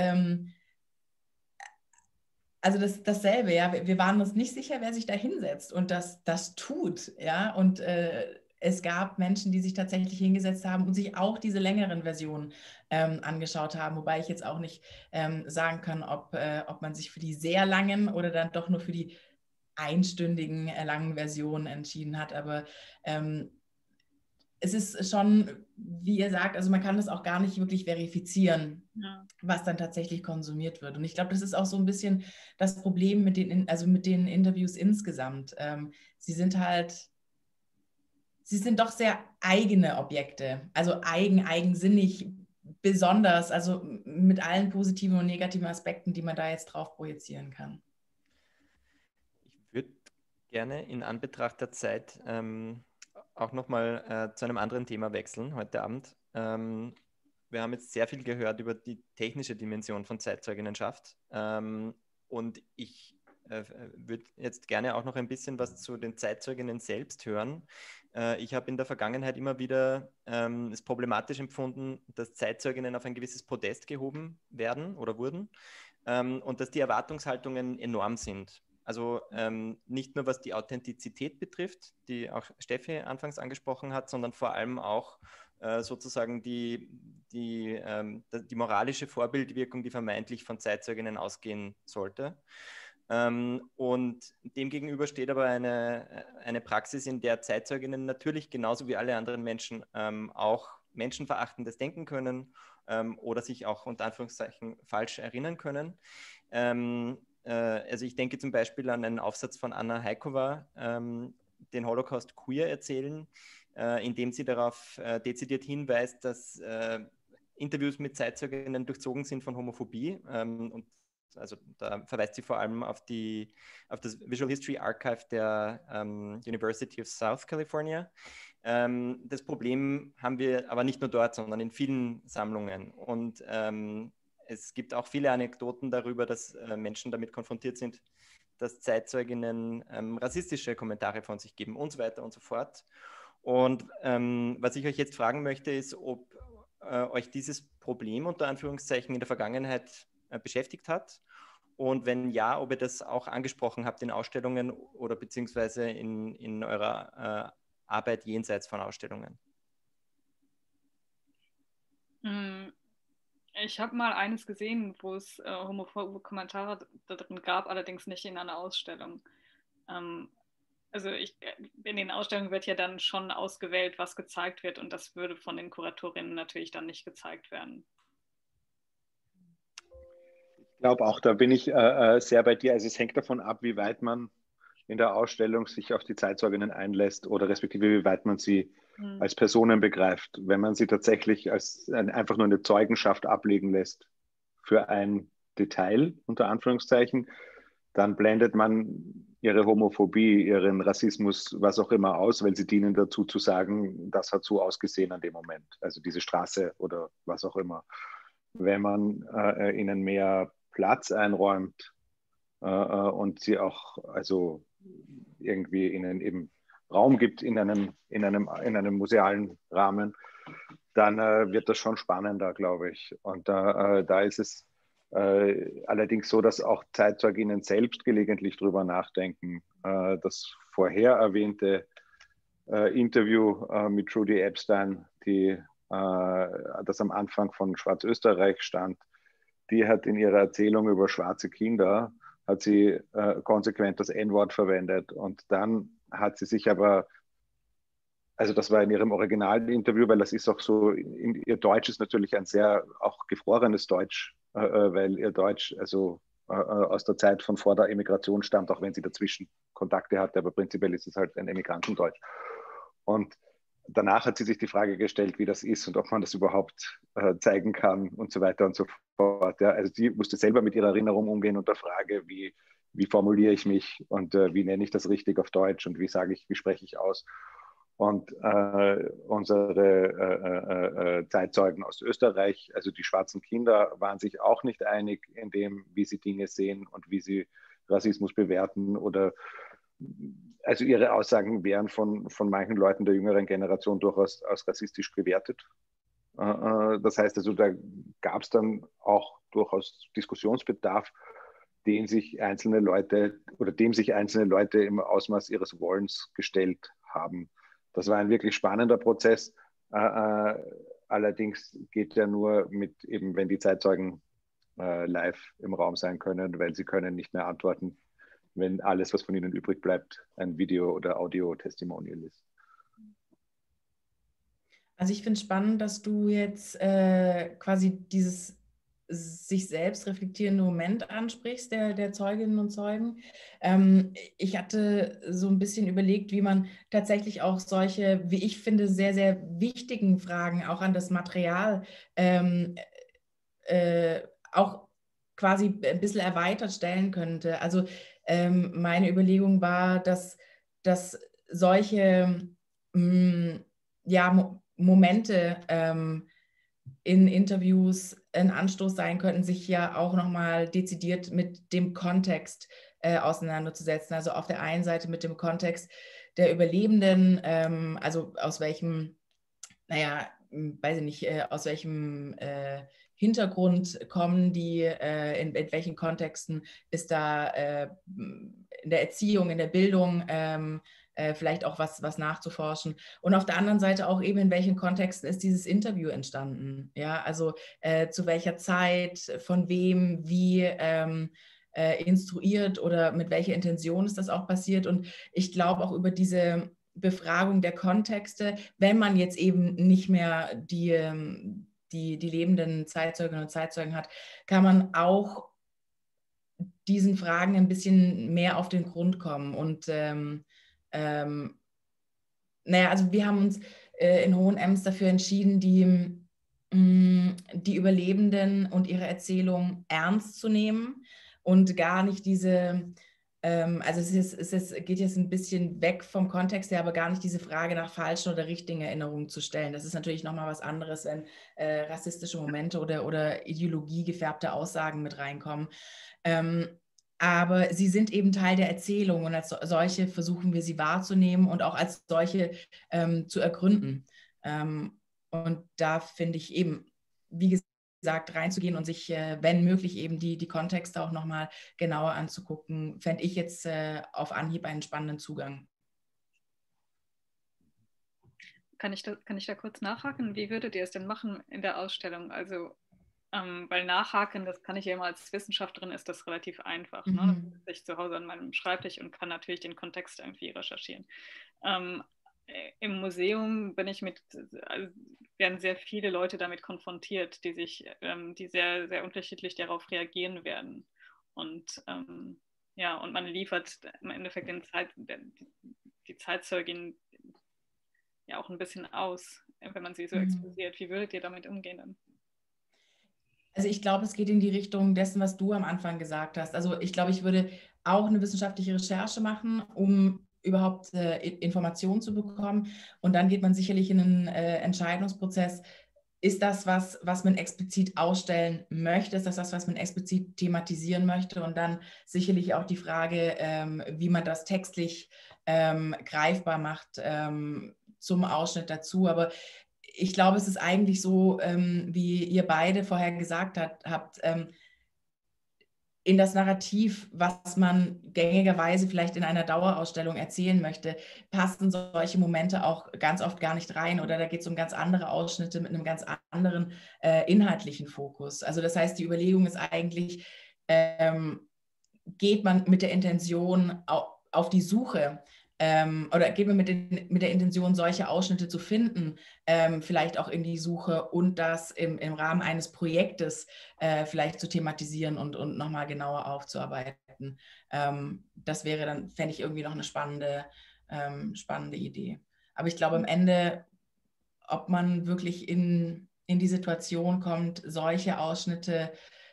also dasselbe, ja, wir waren uns nicht sicher, wer sich da hinsetzt und das tut, ja, und es gab Menschen, die sich tatsächlich hingesetzt haben und sich auch diese längeren Versionen angeschaut haben, wobei ich jetzt auch nicht sagen kann, ob man sich für die sehr langen oder dann doch nur für die einstündigen langen Versionen entschieden hat, aber es ist schon, wie ihr sagt, also man kann das auch gar nicht wirklich verifizieren, ja, was dann tatsächlich konsumiert wird. Und ich glaube, das ist auch so ein bisschen das Problem mit den Interviews insgesamt. Sie sind doch sehr eigene Objekte, also eigensinnig, besonders, also mit allen positiven und negativen Aspekten, die man da jetzt drauf projizieren kann. Ich würde gerne in Anbetracht der Zeit auch nochmal zu einem anderen Thema wechseln heute Abend. Wir haben jetzt sehr viel gehört über die technische Dimension von Zeitzeuginnenschaft und ich würde jetzt gerne auch noch ein bisschen was zu den Zeitzeuginnen selbst hören. Ich habe in der Vergangenheit immer wieder es problematisch empfunden, dass Zeitzeuginnen auf ein gewisses Podest gehoben werden oder wurden und dass die Erwartungshaltungen enorm sind. Also nicht nur was die Authentizität betrifft, die auch Steffi anfangs angesprochen hat, sondern vor allem auch sozusagen die moralische Vorbildwirkung, die vermeintlich von Zeitzeuginnen ausgehen sollte. Und demgegenüber steht aber eine Praxis, in der Zeitzeuginnen natürlich genauso wie alle anderen Menschen auch menschenverachtendes denken können oder sich auch unter Anführungszeichen falsch erinnern können. Also ich denke zum Beispiel an einen Aufsatz von Anna Heikova, den Holocaust queer erzählen, in dem sie darauf dezidiert hinweist, dass Interviews mit Zeitzeuginnen durchzogen sind von Homophobie. Und also da verweist sie vor allem auf das Visual History Archive der University of South California. Das Problem haben wir aber nicht nur dort, sondern in vielen Sammlungen. Und es gibt auch viele Anekdoten darüber, dass Menschen damit konfrontiert sind, dass Zeitzeuginnen rassistische Kommentare von sich geben und so weiter und so fort. Und was ich euch jetzt fragen möchte, ist, ob euch dieses Problem unter Anführungszeichen in der Vergangenheit beschäftigt hat und wenn ja, ob ihr das auch angesprochen habt in Ausstellungen oder beziehungsweise in eurer Arbeit jenseits von Ausstellungen. Ich habe mal eines gesehen, wo es homophobe Kommentare da drin gab, allerdings nicht in einer Ausstellung. Also in den Ausstellungen wird ja dann schon ausgewählt, was gezeigt wird und das würde von den Kuratorinnen natürlich dann nicht gezeigt werden. Ich glaube auch, da bin ich sehr bei dir. Also es hängt davon ab, wie weit man in der Ausstellung sich auf die Zeitzeuginnen einlässt oder respektive wie weit man sie als Personen begreift. Wenn man sie tatsächlich als einfach nur eine Zeugenschaft ablegen lässt für ein Detail, unter Anführungszeichen, dann blendet man ihre Homophobie, ihren Rassismus, was auch immer aus, weil sie dienen dazu zu sagen, das hat so ausgesehen an dem Moment. Also diese Straße oder was auch immer. Wenn man ihnen mehr Platz einräumt und sie auch also irgendwie ihnen eben Raum gibt in einem musealen Rahmen, dann wird das schon spannender, glaube ich. Und da ist es allerdings so, dass auch Zeitzeuginnen selbst gelegentlich drüber nachdenken. Das vorher erwähnte Interview mit Trudy Epstein, das am Anfang von Schwarz Österreich stand, die hat in ihrer Erzählung über schwarze Kinder, hat sie konsequent das N-Wort verwendet und dann hat sie sich aber, also das war in ihrem Originalinterview, weil das ist auch so, ihr Deutsch ist natürlich ein sehr auch gefrorenes Deutsch, weil ihr Deutsch also aus der Zeit von vor der Emigration stammt, auch wenn sie dazwischen Kontakte hatte, aber prinzipiell ist es halt ein Emigrantendeutsch. Und danach hat sie sich die Frage gestellt, wie das ist und ob man das überhaupt zeigen kann und so weiter und so fort. Ja, also sie musste selber mit ihrer Erinnerung umgehen und der Frage, wie formuliere ich mich und wie nenne ich das richtig auf Deutsch und wie spreche ich aus. Und unsere Zeitzeugen aus Österreich, also die schwarzen Kinder, waren sich auch nicht einig in dem, wie sie Dinge sehen und wie sie Rassismus bewerten oder also ihre Aussagen wären von manchen Leuten der jüngeren Generation durchaus als rassistisch gewertet. Das heißt also, da gab es dann auch durchaus Diskussionsbedarf, dem sich einzelne Leute im Ausmaß ihres Wollens gestellt haben. Das war ein wirklich spannender Prozess. Allerdings geht der nur mit eben, wenn die Zeitzeugen live im Raum sein können, weil sie können nicht mehr antworten, wenn alles, was von ihnen übrig bleibt, ein Video- oder Audio-Testimonial ist. Also ich finde es spannend, dass du jetzt quasi dieses sich selbst reflektierende Moment ansprichst, der Zeuginnen und Zeugen. Ich hatte so ein bisschen überlegt, wie man tatsächlich auch solche, wie ich finde, sehr, sehr wichtigen Fragen auch an das Material auch quasi ein bisschen erweitert stellen könnte. Also meine Überlegung war, dass solche Momente in Interviews ein Anstoß sein könnten, sich ja auch nochmal dezidiert mit dem Kontext auseinanderzusetzen. Also auf der einen Seite mit dem Kontext der Überlebenden, also aus welchem, weiß ich nicht, aus welchem Hintergrund kommen die, in welchen Kontexten ist da in der Erziehung, in der Bildung vielleicht auch was nachzuforschen. Und auf der anderen Seite auch eben, in welchen Kontexten ist dieses Interview entstanden? Ja, also zu welcher Zeit, von wem, wie instruiert oder mit welcher Intention ist das auch passiert. Und ich glaube auch über diese Befragung der Kontexte, wenn man jetzt eben nicht mehr die lebenden Zeitzeuginnen und Zeitzeugen hat, kann man auch diesen Fragen ein bisschen mehr auf den Grund kommen. Und also wir haben uns in Hohenems dafür entschieden, die Überlebenden und ihre Erzählung ernst zu nehmen und gar nicht diese, also es geht jetzt ein bisschen weg vom Kontext her, aber gar nicht diese Frage nach falschen oder richtigen Erinnerungen zu stellen. Das ist natürlich nochmal was anderes, wenn rassistische Momente oder ideologiegefärbte Aussagen mit reinkommen. Aber sie sind eben Teil der Erzählung und als solche versuchen wir sie wahrzunehmen und auch als solche zu ergründen. Und da finde ich eben, wie gesagt, reinzugehen und sich, wenn möglich, eben die Kontexte auch nochmal genauer anzugucken, fände ich jetzt auf Anhieb einen spannenden Zugang. Kann ich da kurz nachhaken? Wie würdet ihr es denn machen in der Ausstellung? Also weil nachhaken, das kann ich ja immer als Wissenschaftlerin, ist das relativ einfach. Ne? Da sitze ich zu Hause an meinem Schreibtisch und kann natürlich den Kontext irgendwie recherchieren. Im Museum werden sehr viele Leute damit konfrontiert, die sehr, sehr unterschiedlich darauf reagieren werden. Und und man liefert im Endeffekt die Zeitzeugin ja auch ein bisschen aus, wenn man sie so exposiert. Wie würdet ihr damit umgehen dann? Also ich glaube, es geht in die Richtung dessen, was du am Anfang gesagt hast. Also ich glaube, ich würde auch eine wissenschaftliche Recherche machen, um überhaupt Informationen zu bekommen. Und dann geht man sicherlich in einen Entscheidungsprozess. Ist das was man explizit ausstellen möchte? Ist das was man explizit thematisieren möchte? Und dann sicherlich auch die Frage, wie man das textlich greifbar macht zum Ausschnitt dazu. Aber ich glaube, es ist eigentlich so, wie ihr beide vorher gesagt habt, in das Narrativ, was man gängigerweise vielleicht in einer Dauerausstellung erzählen möchte, passen solche Momente auch ganz oft gar nicht rein oder da geht es um ganz andere Ausschnitte mit einem ganz anderen inhaltlichen Fokus. Also das heißt, die Überlegung ist eigentlich, geht man mit der Intention auf die Suche oder geht man mit der Intention, solche Ausschnitte zu finden, vielleicht auch in die Suche und das im Rahmen eines Projektes vielleicht zu thematisieren und nochmal genauer aufzuarbeiten. Das wäre dann, fände ich irgendwie noch eine spannende Idee. Aber ich glaube am Ende, ob man wirklich in die Situation kommt, solche Ausschnitte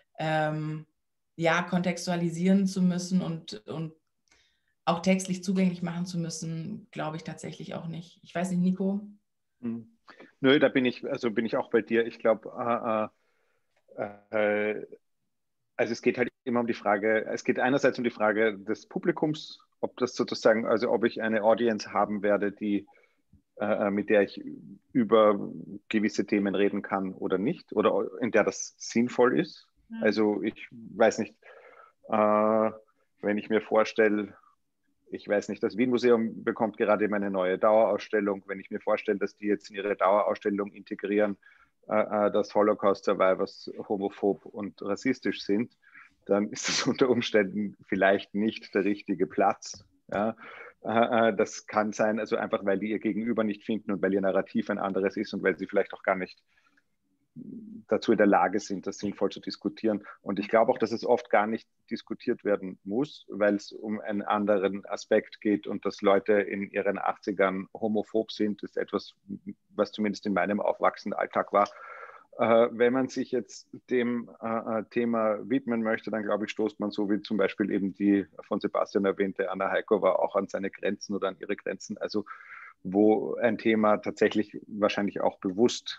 kontextualisieren zu müssen und auch textlich zugänglich machen zu müssen, glaube ich tatsächlich auch nicht. Ich weiß nicht, Nico? Nö, da bin ich auch bei dir. Ich glaube, also es geht halt immer um die Frage, es geht einerseits um die Frage des Publikums, ob das sozusagen, also ob ich eine Audience haben werde, die mit der ich über gewisse Themen reden kann oder nicht, oder in der das sinnvoll ist. Also ich weiß nicht, wenn ich mir vorstelle, ich weiß nicht, das Wien-Museum bekommt gerade eine neue Dauerausstellung. Wenn ich mir vorstelle, dass die jetzt in ihre Dauerausstellung integrieren, dass Holocaust-Survivors homophob und rassistisch sind, dann ist das unter Umständen vielleicht nicht der richtige Platz. Ja? Das kann sein, also einfach, weil die ihr Gegenüber nicht finden und weil ihr Narrativ ein anderes ist und weil sie vielleicht auch gar nicht dazu in der Lage sind, das sinnvoll zu diskutieren. Und ich glaube auch, dass es oft gar nicht diskutiert werden muss, weil es um einen anderen Aspekt geht und dass Leute in ihren 80ern homophob sind, ist etwas, was zumindest in meinem aufwachsenden Alltag war. Wenn man sich jetzt dem Thema widmen möchte, dann glaube ich, stoßt man so wie zum Beispiel eben die von Sebastian erwähnte Anna Heikova auch an seine Grenzen oder an ihre Grenzen. Also wo ein Thema tatsächlich wahrscheinlich auch bewusst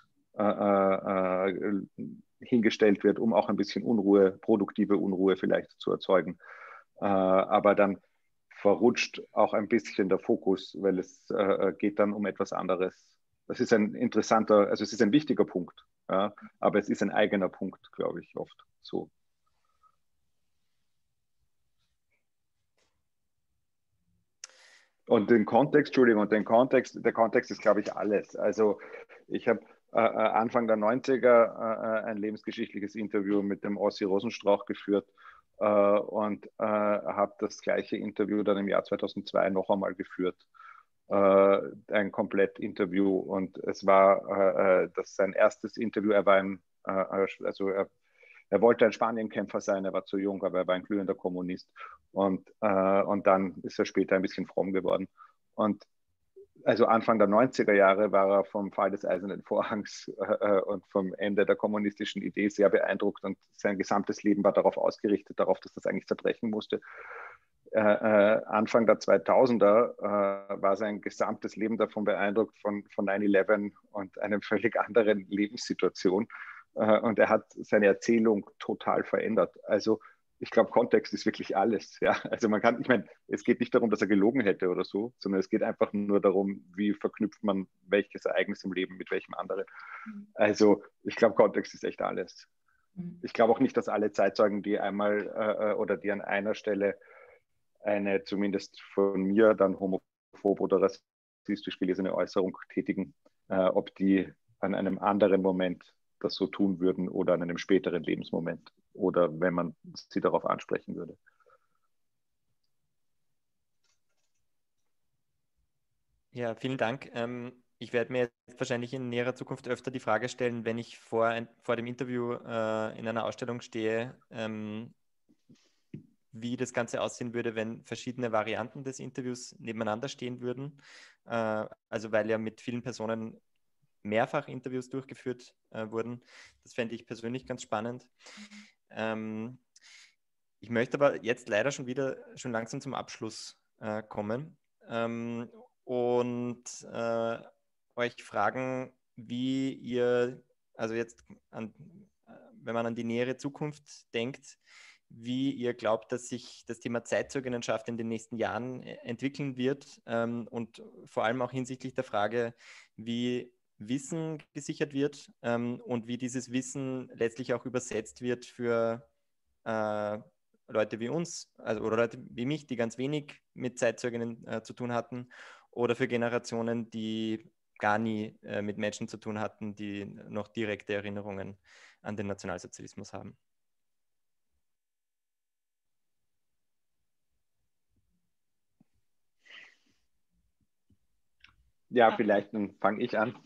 hingestellt wird, um auch ein bisschen Unruhe, produktive Unruhe vielleicht zu erzeugen. Aber dann verrutscht auch ein bisschen der Fokus, weil es geht dann um etwas anderes. Das ist ein interessanter, also es ist ein wichtiger Punkt, ja, aber es ist ein eigener Punkt, glaube ich, oft so. Und den Kontext, Entschuldigung, der Kontext ist, glaube ich, alles. Also ich habe Anfang der 90er ein lebensgeschichtliches Interview mit dem Ossi Rosenstrauch geführt und habe das gleiche Interview dann im Jahr 2002 noch einmal geführt. Ein Komplettinterview und es war das sein erstes Interview. Er war er wollte ein Spanienkämpfer sein, er war zu jung, aber er war ein glühender Kommunist. Und dann ist er später ein bisschen fromm geworden. Und also Anfang der 90er Jahre war er vom Fall des Eisernen Vorhangs und vom Ende der kommunistischen Idee sehr beeindruckt und sein gesamtes Leben war darauf ausgerichtet, darauf, dass das eigentlich zerbrechen musste. Anfang der 2000er war sein gesamtes Leben davon beeindruckt von 9/11 und einer völlig anderen Lebenssituation. Und er hat seine Erzählung total verändert. Also ich glaube, Kontext ist wirklich alles. Ja? Also ich meine, es geht nicht darum, dass er gelogen hätte oder so, sondern es geht einfach nur darum, wie verknüpft man welches Ereignis im Leben mit welchem anderen. Also ich glaube, Kontext ist echt alles. Ich glaube auch nicht, dass alle Zeitzeugen, die einmal oder die an einer Stelle eine zumindest von mir dann homophob oder rassistisch gelesene Äußerung tätigen, ob die an einem anderen Moment das so tun würden oder an einem späteren Lebensmoment oder wenn man sie darauf ansprechen würde. Ja, vielen Dank. Ich werde mir jetzt wahrscheinlich in näherer Zukunft öfter die Frage stellen, wenn ich vor dem Interview in einer Ausstellung stehe, wie das Ganze aussehen würde, wenn verschiedene Varianten des Interviews nebeneinander stehen würden. Also weil ja mit vielen Personen mehrfach Interviews durchgeführt wurden. Das fände ich persönlich ganz spannend. Ich möchte aber jetzt leider schon langsam zum Abschluss kommen und euch fragen, wie ihr, also jetzt, wenn man an die nähere Zukunft denkt, wie ihr glaubt, dass sich das Thema Zeitzeuginnenschaft in den nächsten Jahren entwickeln wird und vor allem auch hinsichtlich der Frage, wie Wissen gesichert wird und wie dieses Wissen letztlich auch übersetzt wird für Leute wie uns, also oder Leute wie mich, die ganz wenig mit Zeitzeuginnen zu tun hatten, oder für Generationen, die gar nie mit Menschen zu tun hatten, die noch direkte Erinnerungen an den Nationalsozialismus haben. Ja, vielleicht fange ich an.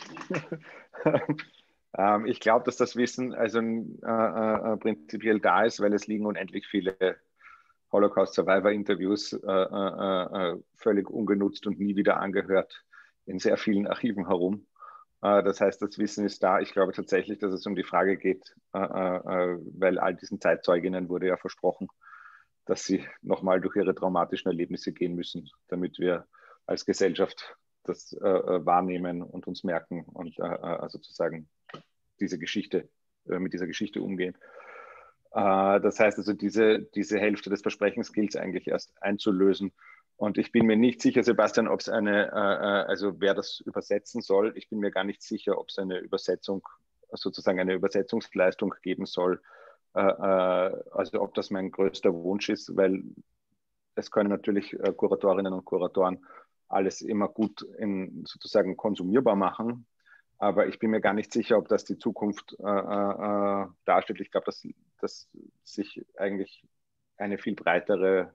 Ich glaube, dass das Wissen also prinzipiell da ist, weil es liegen unendlich viele Holocaust-Survivor-Interviews völlig ungenutzt und nie wieder angehört in sehr vielen Archiven herum. Das heißt, das Wissen ist da. Ich glaube tatsächlich, dass es um die Frage geht, weil all diesen Zeitzeuginnen wurde ja versprochen, dass sie nochmal durch ihre traumatischen Erlebnisse gehen müssen, damit wir als Gesellschaft das wahrnehmen und uns merken und sozusagen mit dieser Geschichte umgehen. Das heißt also, diese Hälfte des Versprechens gilt es eigentlich erst einzulösen. Und ich bin mir nicht sicher, Sebastian, ob es also wer das übersetzen soll, ich bin mir gar nicht sicher, ob es eine Übersetzung, sozusagen eine Übersetzungsleistung geben soll. Also ob das mein größter Wunsch ist, weil es können natürlich Kuratorinnen und Kuratoren alles immer gut sozusagen konsumierbar machen. Aber ich bin mir gar nicht sicher, ob das die Zukunft darstellt. Ich glaube, dass sich eigentlich ein viel breiterer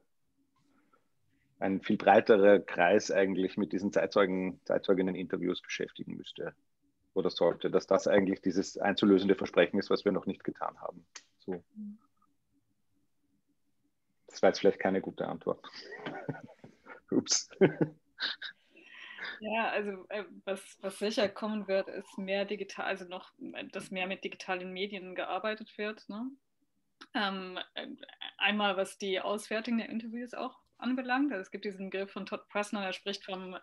Kreis eigentlich mit diesen Zeitzeuginnen-Interviews beschäftigen müsste oder sollte, dass das eigentlich dieses einzulösende Versprechen ist, was wir noch nicht getan haben. So. Das war jetzt vielleicht keine gute Antwort. Ups. Ja, also was sicher kommen wird, ist mehr digital, also noch, dass mehr mit digitalen Medien gearbeitet wird. Ne? Einmal was die Auswertung der Interviews auch anbelangt. Also es gibt diesen Begriff von Todd Pressner, der spricht vom,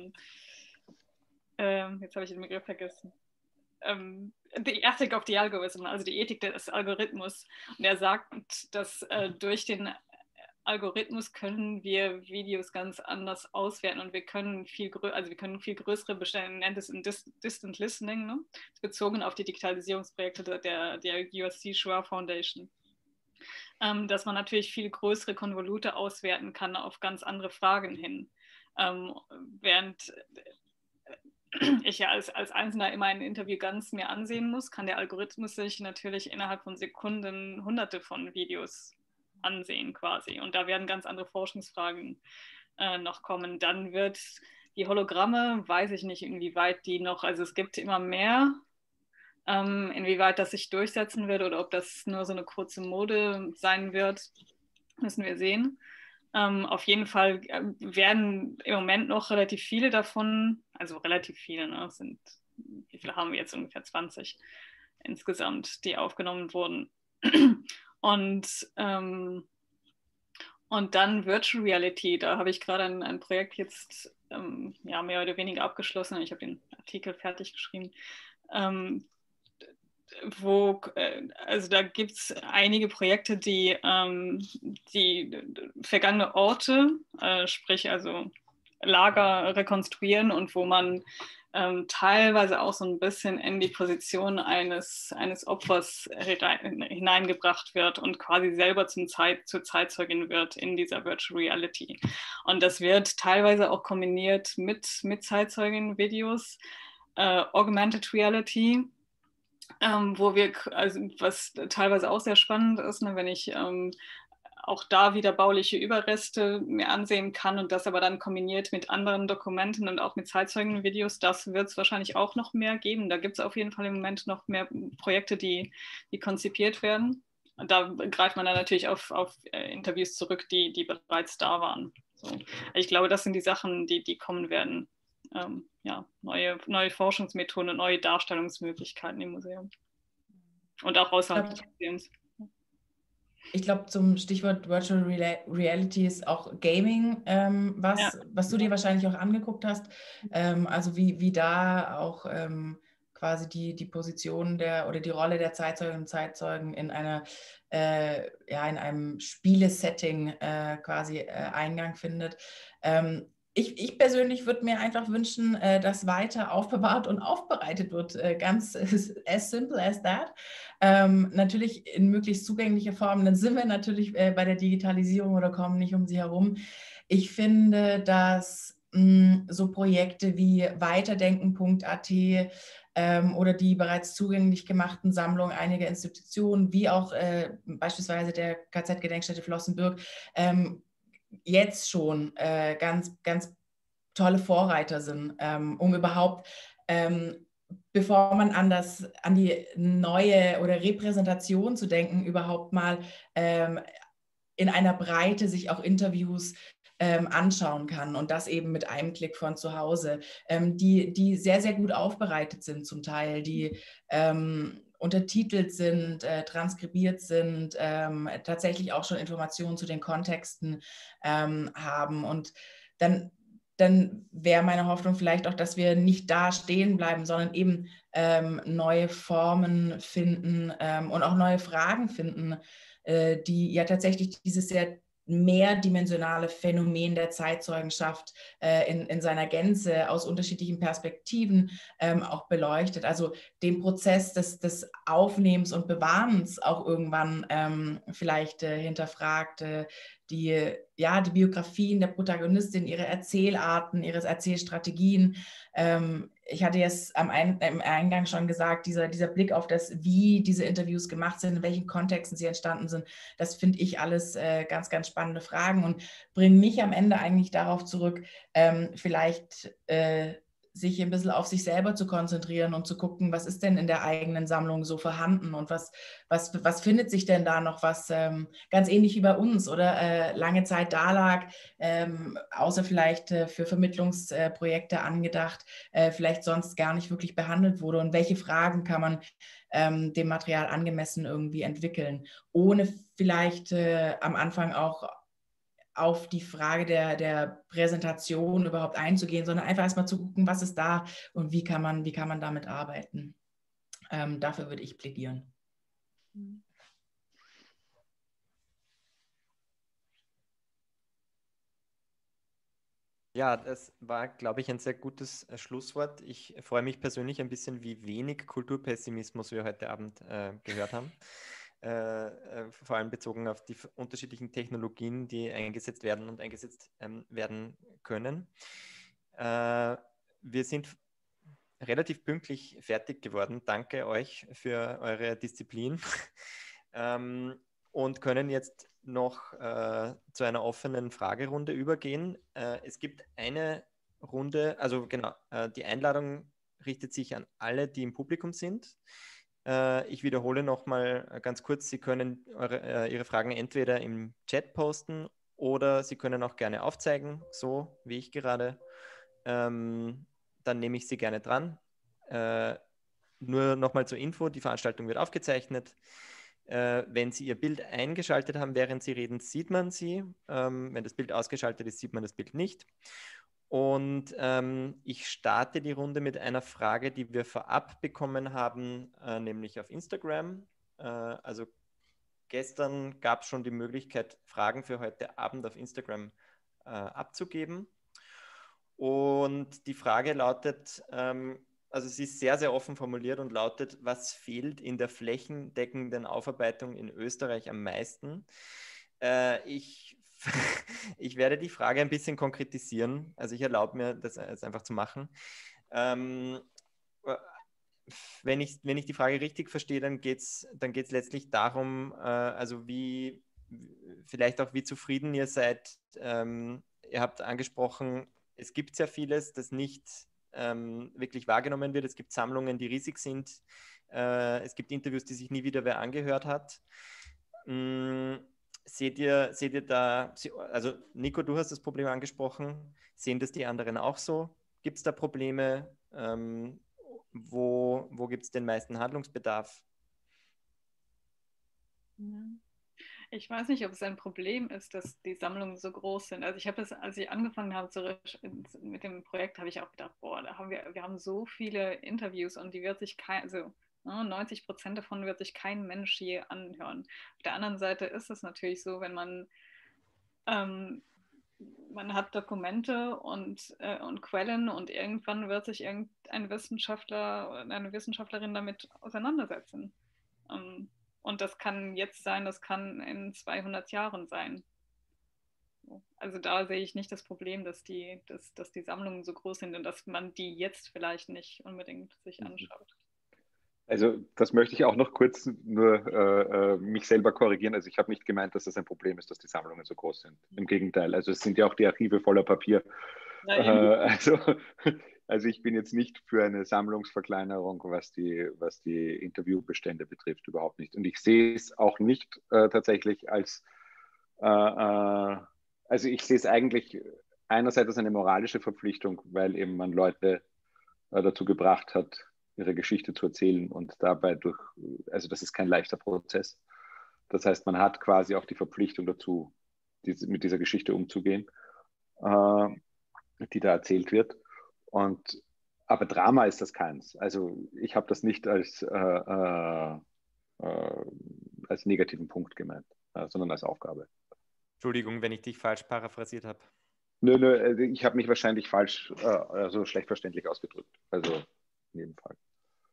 jetzt habe ich den Begriff vergessen, the ethic of the algorithm, also die Ethik des Algorithmus. Und er sagt, dass durch den Algorithmus können wir Videos ganz anders auswerten und wir können viel größere Bestände, nennt es in Distant Listening, ne? Bezogen auf die Digitalisierungsprojekte der USC Schwab Foundation. Dass man natürlich viel größere Konvolute auswerten kann auf ganz andere Fragen hin. Während ich ja als Einzelner immer ein Interview ganz mir ansehen muss, kann der Algorithmus sich natürlich innerhalb von Sekunden hunderte von Videos ansehen quasi. Und da werden ganz andere Forschungsfragen noch kommen. Dann wird die Hologramme, weiß ich nicht, inwieweit die noch, also es gibt immer mehr, inwieweit das sich durchsetzen wird oder ob das nur so eine kurze Mode sein wird, müssen wir sehen. Auf jeden Fall werden im Moment noch relativ viele davon, also relativ viele, ne, wie viele haben wir jetzt? Ungefähr 20 insgesamt, die aufgenommen wurden. Und dann Virtual Reality, da habe ich gerade ein Projekt jetzt mehr oder weniger abgeschlossen. Ich habe den Artikel fertig geschrieben, also da gibt es einige Projekte, die vergangene Orte, sprich also Lager rekonstruieren und wo man teilweise auch so ein bisschen in die Position eines Opfers hineingebracht wird und quasi selber zur Zeitzeugin wird in dieser Virtual Reality. Und das wird teilweise auch kombiniert mit Zeitzeugen-Videos, Augmented Reality, wo wir, also was teilweise auch sehr spannend ist, ne, wenn ich auch da wieder bauliche Überreste mir ansehen kann und das aber dann kombiniert mit anderen Dokumenten und auch mit Zeitzeugenvideos, das wird es wahrscheinlich auch noch mehr geben. Da gibt es auf jeden Fall im Moment noch mehr Projekte, die konzipiert werden. Und da greift man dann natürlich auf Interviews zurück, die bereits da waren. So. Ich glaube, das sind die Sachen, die kommen werden. Neue Forschungsmethoden und neue Darstellungsmöglichkeiten im Museum. Und auch außerhalb des Museums. Ich glaube, zum Stichwort Virtual Reality ist auch Gaming, was du dir wahrscheinlich auch angeguckt hast. Also wie da auch quasi die Position oder die Rolle der Zeitzeuginnen und Zeitzeugen in in einem Spielesetting quasi Eingang findet. Ich persönlich würde mir einfach wünschen, dass weiter aufbewahrt und aufbereitet wird, ganz as simple as that. Natürlich in möglichst zugänglicher Form, dann sind wir natürlich bei der Digitalisierung oder kommen nicht um sie herum. Ich finde, dass so Projekte wie weiterdenken.at oder die bereits zugänglich gemachten Sammlungen einiger Institutionen, wie auch beispielsweise der KZ-Gedenkstätte Flossenbürg, jetzt schon ganz, ganz tolle Vorreiter sind, um überhaupt, bevor man an die neue oder Repräsentation zu denken, überhaupt mal in einer Breite sich auch Interviews anschauen kann und das eben mit einem Klick von zu Hause, die sehr, sehr gut aufbereitet sind zum Teil, die untertitelt sind, transkribiert sind, tatsächlich auch schon Informationen zu den Kontexten haben und dann dann wäre meine Hoffnung vielleicht auch, dass wir nicht da stehen bleiben, sondern eben neue Formen finden und auch neue Fragen finden, die ja tatsächlich dieses sehr mehrdimensionale Phänomen der Zeitzeugenschaft in seiner Gänze aus unterschiedlichen Perspektiven auch beleuchtet. Also den Prozess des Aufnehmens und Bewahrens auch irgendwann vielleicht hinterfragt, die Biografien der Protagonistin, ihre Erzählarten, ihre Erzählstrategien. Ich hatte jetzt im Eingang schon gesagt, dieser Blick auf das, wie diese Interviews gemacht sind, in welchen Kontexten sie entstanden sind, das finde ich alles ganz, ganz spannende Fragen und bringen mich am Ende eigentlich darauf zurück, vielleicht sich ein bisschen auf sich selber zu konzentrieren und zu gucken, was ist denn in der eigenen Sammlung so vorhanden und was findet sich denn da noch, was ganz ähnlich wie bei uns oder lange Zeit da lag, außer vielleicht für Vermittlungsprojekte angedacht, vielleicht sonst gar nicht wirklich behandelt wurde und welche Fragen kann man dem Material angemessen irgendwie entwickeln, ohne vielleicht am Anfang auch auf die Frage der Präsentation überhaupt einzugehen, sondern einfach erstmal zu gucken, was ist da und wie kann man damit arbeiten. Dafür würde ich plädieren. Ja, das war, glaube ich, ein sehr gutes Schlusswort. Ich freue mich persönlich ein bisschen, wie wenig Kulturpessimismus wir heute Abend gehört haben. Vor allem bezogen auf die unterschiedlichen Technologien, die eingesetzt werden und eingesetzt werden können. Wir sind relativ pünktlich fertig geworden. Danke euch für eure Disziplin und können jetzt noch zu einer offenen Fragerunde übergehen. Es gibt eine Runde, also genau, die Einladung richtet sich an alle, die im Publikum sind. Ich wiederhole nochmal ganz kurz, Sie können Ihre Fragen entweder im Chat posten oder Sie können auch gerne aufzeigen, so wie ich gerade. Dann nehme ich Sie gerne dran. Nur nochmal zur Info, die Veranstaltung wird aufgezeichnet. Wenn Sie Ihr Bild eingeschaltet haben, während Sie reden, sieht man Sie. Wenn das Bild ausgeschaltet ist, sieht man das Bild nicht. Und ich starte die Runde mit einer Frage, die wir vorab bekommen haben, nämlich auf Instagram. Also gestern gab es schon die Möglichkeit, Fragen für heute Abend auf Instagram abzugeben. Und die Frage lautet, also sie ist sehr, sehr offen formuliert und lautet, was fehlt in der flächendeckenden Aufarbeitung in Österreich am meisten? Ich werde die Frage ein bisschen konkretisieren. Also ich erlaube mir, das einfach zu machen. Wenn ich die Frage richtig verstehe, dann geht's letztlich darum, also vielleicht auch wie zufrieden ihr seid. Ihr habt angesprochen, es gibt sehr vieles, das nicht wirklich wahrgenommen wird. Es gibt Sammlungen, die riesig sind. Es gibt Interviews, die sich nie wieder wer angehört hat. Seht ihr da, also Nico, du hast das Problem angesprochen, sehen das die anderen auch so? Gibt es da Probleme? Wo gibt es den meisten Handlungsbedarf? Ich weiß nicht, ob es ein Problem ist, dass die Sammlungen so groß sind. Also ich habe das, als ich angefangen habe mit dem Projekt, habe ich auch gedacht, boah, wir haben so viele Interviews und die wird sich 90% davon wird sich kein Mensch je anhören. Auf der anderen Seite ist es natürlich so, wenn man hat Dokumente und Quellen und irgendwann wird sich irgendein Wissenschaftler oder eine Wissenschaftlerin damit auseinandersetzen. Und das kann jetzt sein, das kann in 200 Jahren sein. Also da sehe ich nicht das Problem, dass die Sammlungen so groß sind und dass man die jetzt vielleicht nicht unbedingt sich anschaut. Also das möchte ich auch noch kurz nur mich selber korrigieren. Also ich habe nicht gemeint, dass das ein Problem ist, dass die Sammlungen so groß sind. Im Gegenteil, also es sind ja auch die Archive voller Papier. Also ich bin jetzt nicht für eine Sammlungsverkleinerung, was die Interviewbestände betrifft, überhaupt nicht. Und ich sehe es auch nicht tatsächlich als, also ich sehe es eigentlich einerseits als eine moralische Verpflichtung, weil eben man Leute dazu gebracht hat, ihre Geschichte zu erzählen und dabei also das ist kein leichter Prozess. Das heißt, man hat quasi auch die Verpflichtung dazu, mit dieser Geschichte umzugehen. die da erzählt wird. Aber Drama ist das keins. Also ich habe das nicht als negativen Punkt gemeint, sondern als Aufgabe. Entschuldigung, wenn ich dich falsch paraphrasiert habe. Nö, ich habe mich wahrscheinlich falsch, also schlecht verständlich ausgedrückt. Also in jedem Fall.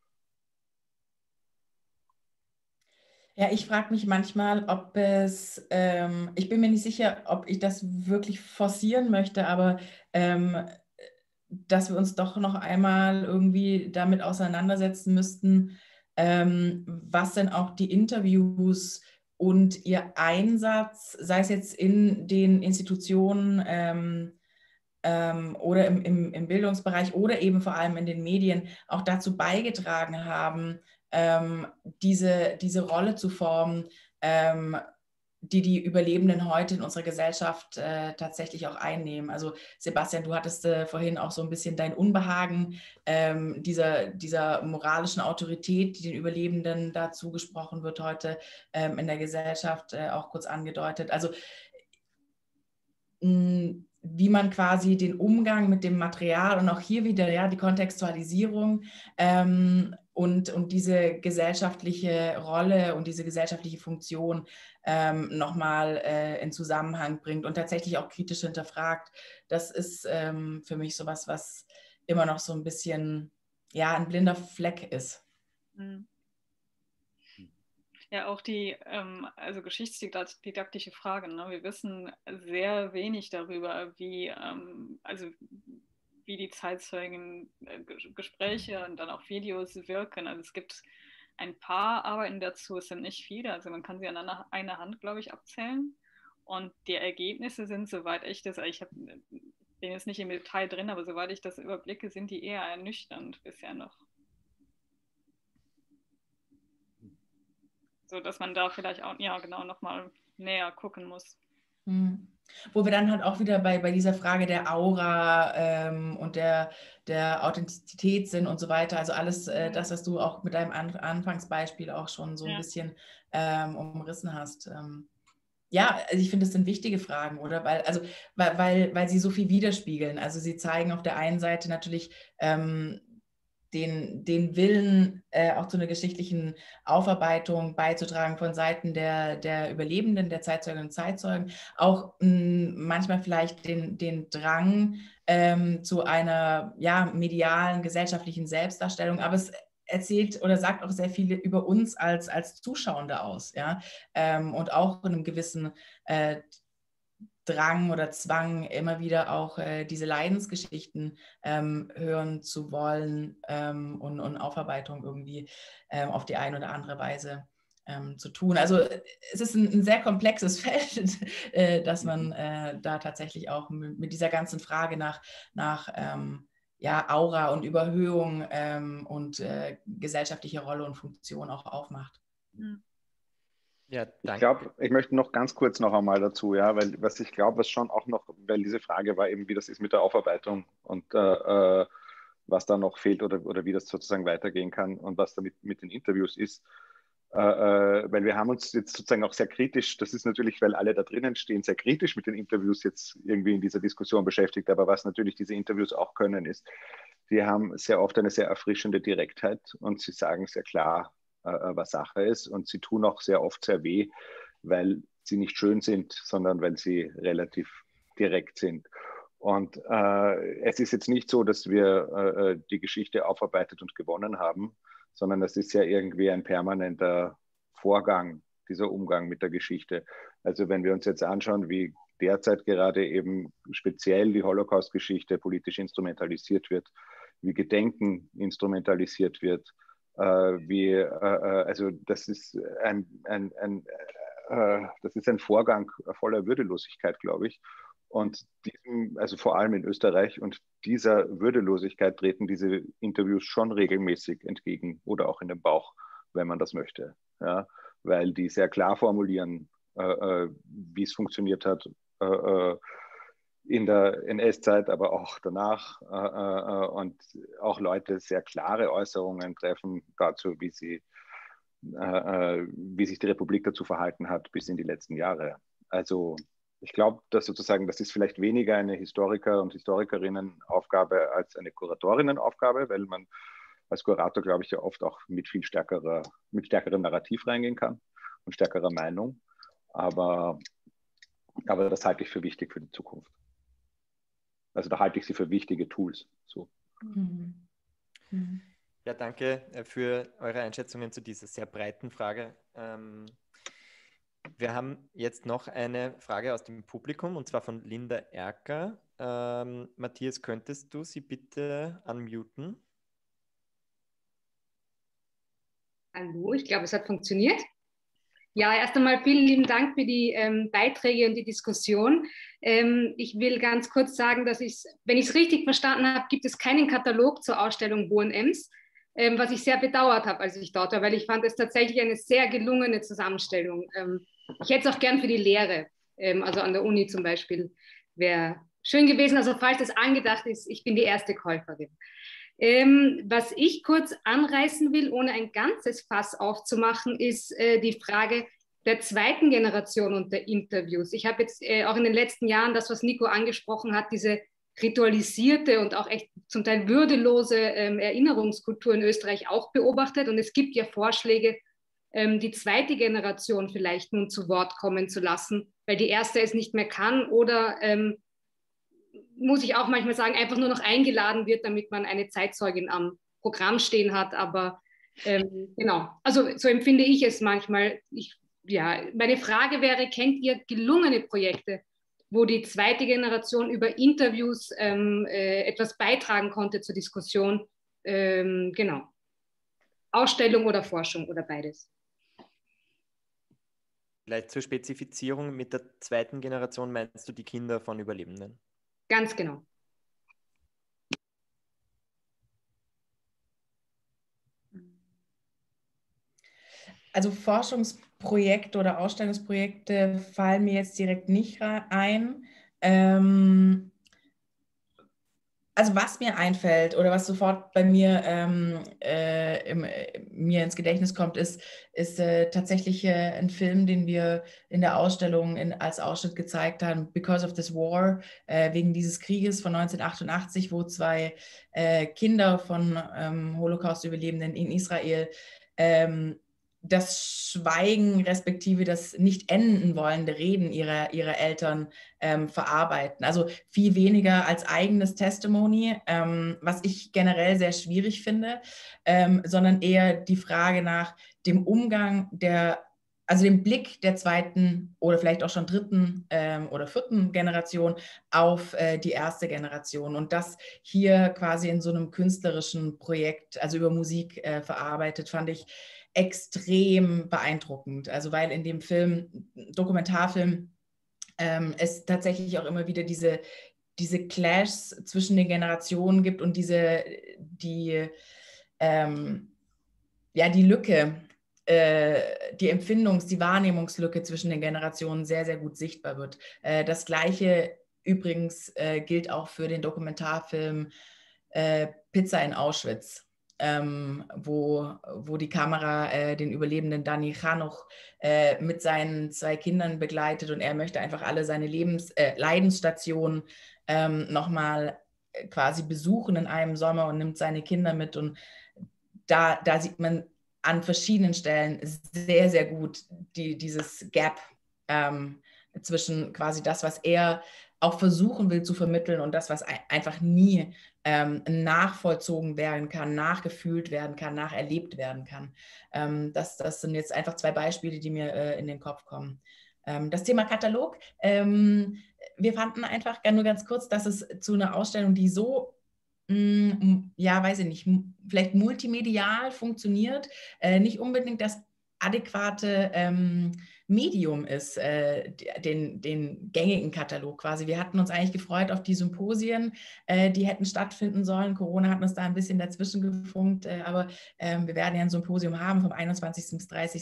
Ja, ich frage mich manchmal, ob ich bin mir nicht sicher, ob ich das wirklich forcieren möchte, aber dass wir uns doch noch einmal irgendwie damit auseinandersetzen müssten, was denn auch die Interviews und ihr Einsatz, sei es jetzt in den Institutionen oder im Bildungsbereich oder eben vor allem in den Medien auch dazu beigetragen haben, diese Rolle zu formen, die Überlebenden heute in unserer Gesellschaft tatsächlich auch einnehmen. Also Sebastian, du hattest vorhin auch so ein bisschen dein Unbehagen dieser moralischen Autorität, die den Überlebenden da zugesprochen wird heute in der Gesellschaft, auch kurz angedeutet. Also wie man quasi den Umgang mit dem Material und auch hier wieder ja, die Kontextualisierung und diese gesellschaftliche Rolle und diese gesellschaftliche Funktion nochmal in Zusammenhang bringt und tatsächlich auch kritisch hinterfragt. Das ist für mich sowas, was immer noch so ein bisschen ja, ein blinder Fleck ist. Mhm. Ja, auch die also geschichtsdidaktische Frage. Ne? Wir wissen sehr wenig darüber, wie die Zeitzeugen Gespräche und dann auch Videos wirken. Also es gibt ein paar Arbeiten dazu, es sind nicht viele, also man kann sie an einer Hand, glaube ich, abzählen. Und die Ergebnisse sind, soweit ich das, bin jetzt nicht im Detail drin, aber soweit ich das überblicke, sind die eher ernüchternd bisher noch. So dass man da vielleicht auch, ja genau, nochmal näher gucken muss. Wo wir dann halt auch wieder bei dieser Frage der Aura und der Authentizität sind und so weiter. Also alles das, was du auch mit deinem Anfangsbeispiel auch schon so ein bisschen umrissen hast. Ja, also ich finde, das sind wichtige Fragen, oder? Weil sie so viel widerspiegeln. Also sie zeigen auf der einen Seite natürlich den Willen, auch zu einer geschichtlichen Aufarbeitung beizutragen von Seiten der Überlebenden, der Zeitzeuginnen und Zeitzeugen, auch manchmal vielleicht den Drang zu einer ja, medialen, gesellschaftlichen Selbstdarstellung, aber es erzählt oder sagt auch sehr viel über uns als Zuschauende aus, ja, und auch in einem gewissen Drang oder Zwang, immer wieder auch diese Leidensgeschichten hören zu wollen und Aufarbeitung irgendwie auf die eine oder andere Weise zu tun. Also es ist ein sehr komplexes Feld, dass man da tatsächlich auch mit dieser ganzen Frage nach ja, Aura und Überhöhung und gesellschaftliche Rolle und Funktion auch aufmacht. Ja, ich glaube, ich möchte noch ganz kurz noch einmal dazu, ja, weil was ich glaube, was schon auch noch, weil diese Frage war eben, wie das ist mit der Aufarbeitung und was da noch fehlt oder wie das sozusagen weitergehen kann und was damit mit den Interviews ist. Weil wir haben uns jetzt sozusagen auch sehr kritisch, das ist natürlich, weil alle da drinnen stehen, sehr kritisch mit den Interviews jetzt irgendwie in dieser Diskussion beschäftigt, aber was natürlich diese Interviews auch können, ist, die haben sehr oft eine sehr erfrischende Direktheit und sie sagen sehr klar, was Sache ist. Und sie tun auch sehr oft sehr weh, weil sie nicht schön sind, sondern weil sie relativ direkt sind. Und es ist jetzt nicht so, dass wir die Geschichte aufarbeitet und gewonnen haben, sondern es ist ja irgendwie ein permanenter Vorgang, dieser Umgang mit der Geschichte. Also wenn wir uns jetzt anschauen, wie derzeit gerade eben speziell die Holocaust-Geschichte politisch instrumentalisiert wird, wie Gedenken instrumentalisiert wird, also das ist das ist ein Vorgang voller Würdelosigkeit, glaube ich. Und also vor allem in Österreich und dieser Würdelosigkeit treten diese Interviews schon regelmäßig entgegen oder auch in den Bauch, wenn man das möchte. Ja? Weil die sehr klar formulieren, wie es funktioniert hat in der NS-Zeit, aber auch danach und auch Leute sehr klare Äußerungen treffen dazu, wie sich die Republik dazu verhalten hat bis in die letzten Jahre. Also Ich glaube, dass sozusagen, das ist vielleicht weniger eine Historiker- und Historikerinnenaufgabe als eine Kuratorinnen-Aufgabe, weil man als Kurator, glaube ich, ja oft auch mit stärkerem Narrativ reingehen kann und stärkerer Meinung. Aber das halte ich für wichtig für die Zukunft. Also da halte ich sie für wichtige Tools. So. Ja, danke für eure Einschätzungen zu dieser sehr breiten Frage. Wir haben jetzt noch eine Frage aus dem Publikum, und zwar von Linda Erker. Matthias, könntest du sie bitte unmuten? Hallo, ich glaube, es hat funktioniert. Ja, erst einmal vielen lieben Dank für die Beiträge und die Diskussion. Ich will ganz kurz sagen, dass wenn ich es richtig verstanden habe, gibt es keinen Katalog zur Ausstellung Hohenems, was ich sehr bedauert habe, als ich dort war, weil ich fand es tatsächlich eine sehr gelungene Zusammenstellung. Ich hätte es auch gern für die Lehre, also an der Uni zum Beispiel, wäre schön gewesen. Also falls es angedacht ist, ich bin die erste Käuferin. Was ich kurz anreißen will, ohne ein ganzes Fass aufzumachen, ist die Frage der zweiten Generation und der Interviews. Ich habe jetzt auch in den letzten Jahren das, was Nico angesprochen hat, diese ritualisierte und auch echt zum Teil würdelose Erinnerungskultur in Österreich auch beobachtet. Und es gibt ja Vorschläge, die zweite Generation vielleicht nun zu Wort kommen zu lassen, weil die erste es nicht mehr kann oder muss ich auch manchmal sagen, einfach nur noch eingeladen wird, damit man eine Zeitzeugin am Programm stehen hat. Aber genau, also so empfinde ich es manchmal. Meine Frage wäre, kennt ihr gelungene Projekte, wo die zweite Generation über Interviews etwas beitragen konnte zur Diskussion? Genau. Ausstellung oder Forschung oder beides. Vielleicht zur Spezifizierung: Mit der zweiten Generation meinst du die Kinder von Überlebenden? Ganz genau. Also Forschungsprojekte oder Ausstellungsprojekte fallen mir jetzt direkt nicht ein. Also was mir einfällt oder was sofort bei mir mir ins Gedächtnis kommt, ist tatsächlich ein Film, den wir in der Ausstellung als Ausschnitt gezeigt haben, Because of this War, wegen dieses Krieges von 1988, wo zwei Kinder von Holocaust-Überlebenden in Israel das Schweigen respektive das nicht enden wollende Reden ihrer Eltern verarbeiten. Also viel weniger als eigenes Testimony, was ich generell sehr schwierig finde, sondern eher die Frage nach dem Umgang also dem Blick der zweiten oder vielleicht auch schon dritten oder vierten Generation auf die erste Generation und das hier quasi in so einem künstlerischen Projekt, also über Musik verarbeitet, fand ich extrem beeindruckend. Also weil in dem Film, Dokumentarfilm, es tatsächlich auch immer wieder diese Clashs zwischen den Generationen gibt und die Lücke, die Wahrnehmungslücke zwischen den Generationen sehr, sehr gut sichtbar wird. Das Gleiche übrigens gilt auch für den Dokumentarfilm Pizza in Auschwitz. Wo die Kamera den Überlebenden Dani Chanuch mit seinen zwei Kindern begleitet und er möchte einfach alle seine Leidensstationen nochmal quasi besuchen in einem Sommer und nimmt seine Kinder mit und da sieht man an verschiedenen Stellen sehr, sehr gut dieses Gap zwischen quasi das, was er auch versuchen will zu vermitteln und das, was einfach nie nachvollzogen werden kann, nachgefühlt werden kann, nacherlebt werden kann. Das sind jetzt einfach zwei Beispiele, die mir in den Kopf kommen. Das Thema Katalog. Wir fanden einfach nur ganz kurz, dass es zu einer Ausstellung, die so weiß ich nicht, vielleicht multimedial funktioniert, nicht unbedingt das adäquate Medium ist, den gängigen Katalog quasi. Wir hatten uns eigentlich gefreut auf die Symposien, die hätten stattfinden sollen. Corona hat uns da ein bisschen dazwischen gefunkt, aber wir werden ja ein Symposium haben vom 21.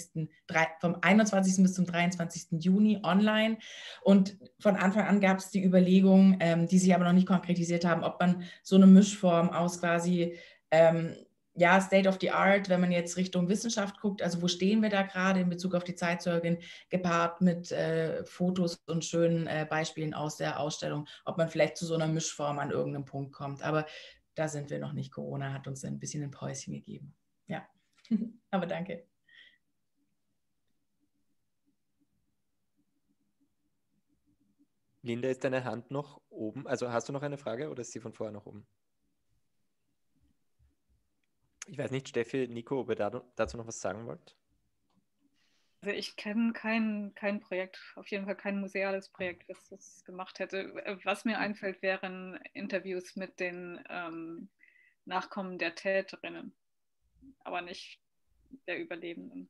bis zum 23. Juni online und von Anfang an gab es die Überlegung, die sich aber noch nicht konkretisiert haben, ob man so eine Mischform aus quasi ja, State of the Art, wenn man jetzt Richtung Wissenschaft guckt, also wo stehen wir da gerade in Bezug auf die Zeitzeugin, gepaart mit Fotos und schönen Beispielen aus der Ausstellung, ob man vielleicht zu so einer Mischform an irgendeinem Punkt kommt. Aber da sind wir noch nicht. Corona hat uns ein bisschen ein Päuschen gegeben. Ja, aber danke. Linda, ist deine Hand noch oben? Also hast du noch eine Frage oder ist sie von vorher noch oben? Ich weiß nicht, Steffi, Nico, ob ihr dazu noch was sagen wollt? Also ich kenne kein Projekt, auf jeden Fall kein museales Projekt, das das gemacht hätte. Was mir einfällt, wären Interviews mit den Nachkommen der Täterinnen, aber nicht der Überlebenden.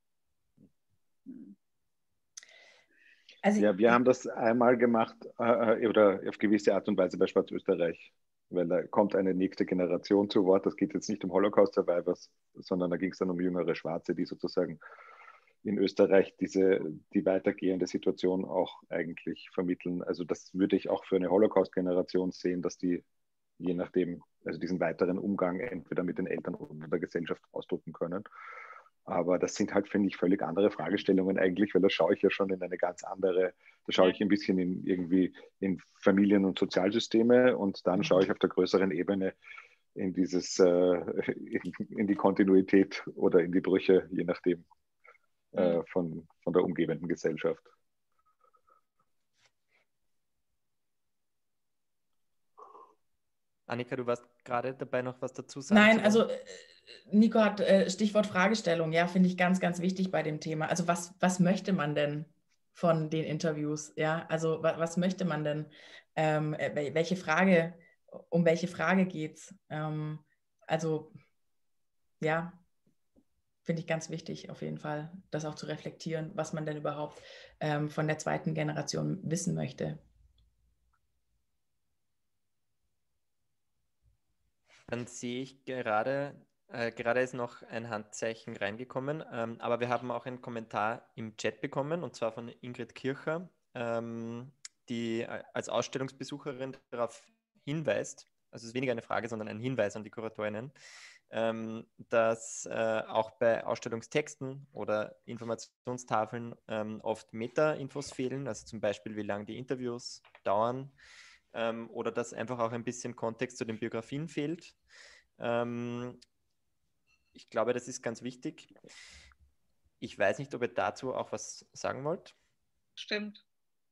Also, ja, wir haben das einmal gemacht oder auf gewisse Art und Weise bei Schwarzösterreich, weil da kommt eine nächste Generation zu Wort. Das geht jetzt nicht um Holocaust-Survivors, sondern da ging es dann um jüngere Schwarze, die sozusagen in Österreich die weitergehende Situation auch eigentlich vermitteln. Also das würde ich auch für eine Holocaust-Generation sehen, dass die je nachdem, also diesen weiteren Umgang entweder mit den Eltern oder der Gesellschaft ausdrücken können. Aber das sind halt, finde ich, völlig andere Fragestellungen eigentlich, weil da schaue ich ja schon in eine ganz andere, da schaue ich ein bisschen irgendwie in Familien- und Sozialsysteme und dann schaue ich auf der größeren Ebene in in die Kontinuität oder in die Brüche, je nachdem, von der umgebenden Gesellschaft. Annika, du warst gerade dabei, noch was dazu sagen? Nein, also Nico hat Stichwort Fragestellung, ja, finde ich ganz, ganz wichtig bei dem Thema. Also was möchte man denn von den Interviews? Ja, also was möchte man denn? Um welche Frage geht es? Also ja, finde ich ganz wichtig auf jeden Fall, das auch zu reflektieren, was man denn überhaupt von der zweiten Generation wissen möchte. Dann sehe ich gerade ist noch ein Handzeichen reingekommen, aber wir haben auch einen Kommentar im Chat bekommen, und zwar von Ingrid Kircher, die als Ausstellungsbesucherin darauf hinweist, also es ist weniger eine Frage, sondern ein Hinweis an die Kuratorinnen, dass auch bei Ausstellungstexten oder Informationstafeln oft Meta-Infos fehlen, also zum Beispiel, wie lange die Interviews dauern, oder dass einfach auch ein bisschen Kontext zu den Biografien fehlt. Ich glaube, das ist ganz wichtig. Ich weiß nicht, ob ihr dazu auch was sagen wollt. Stimmt.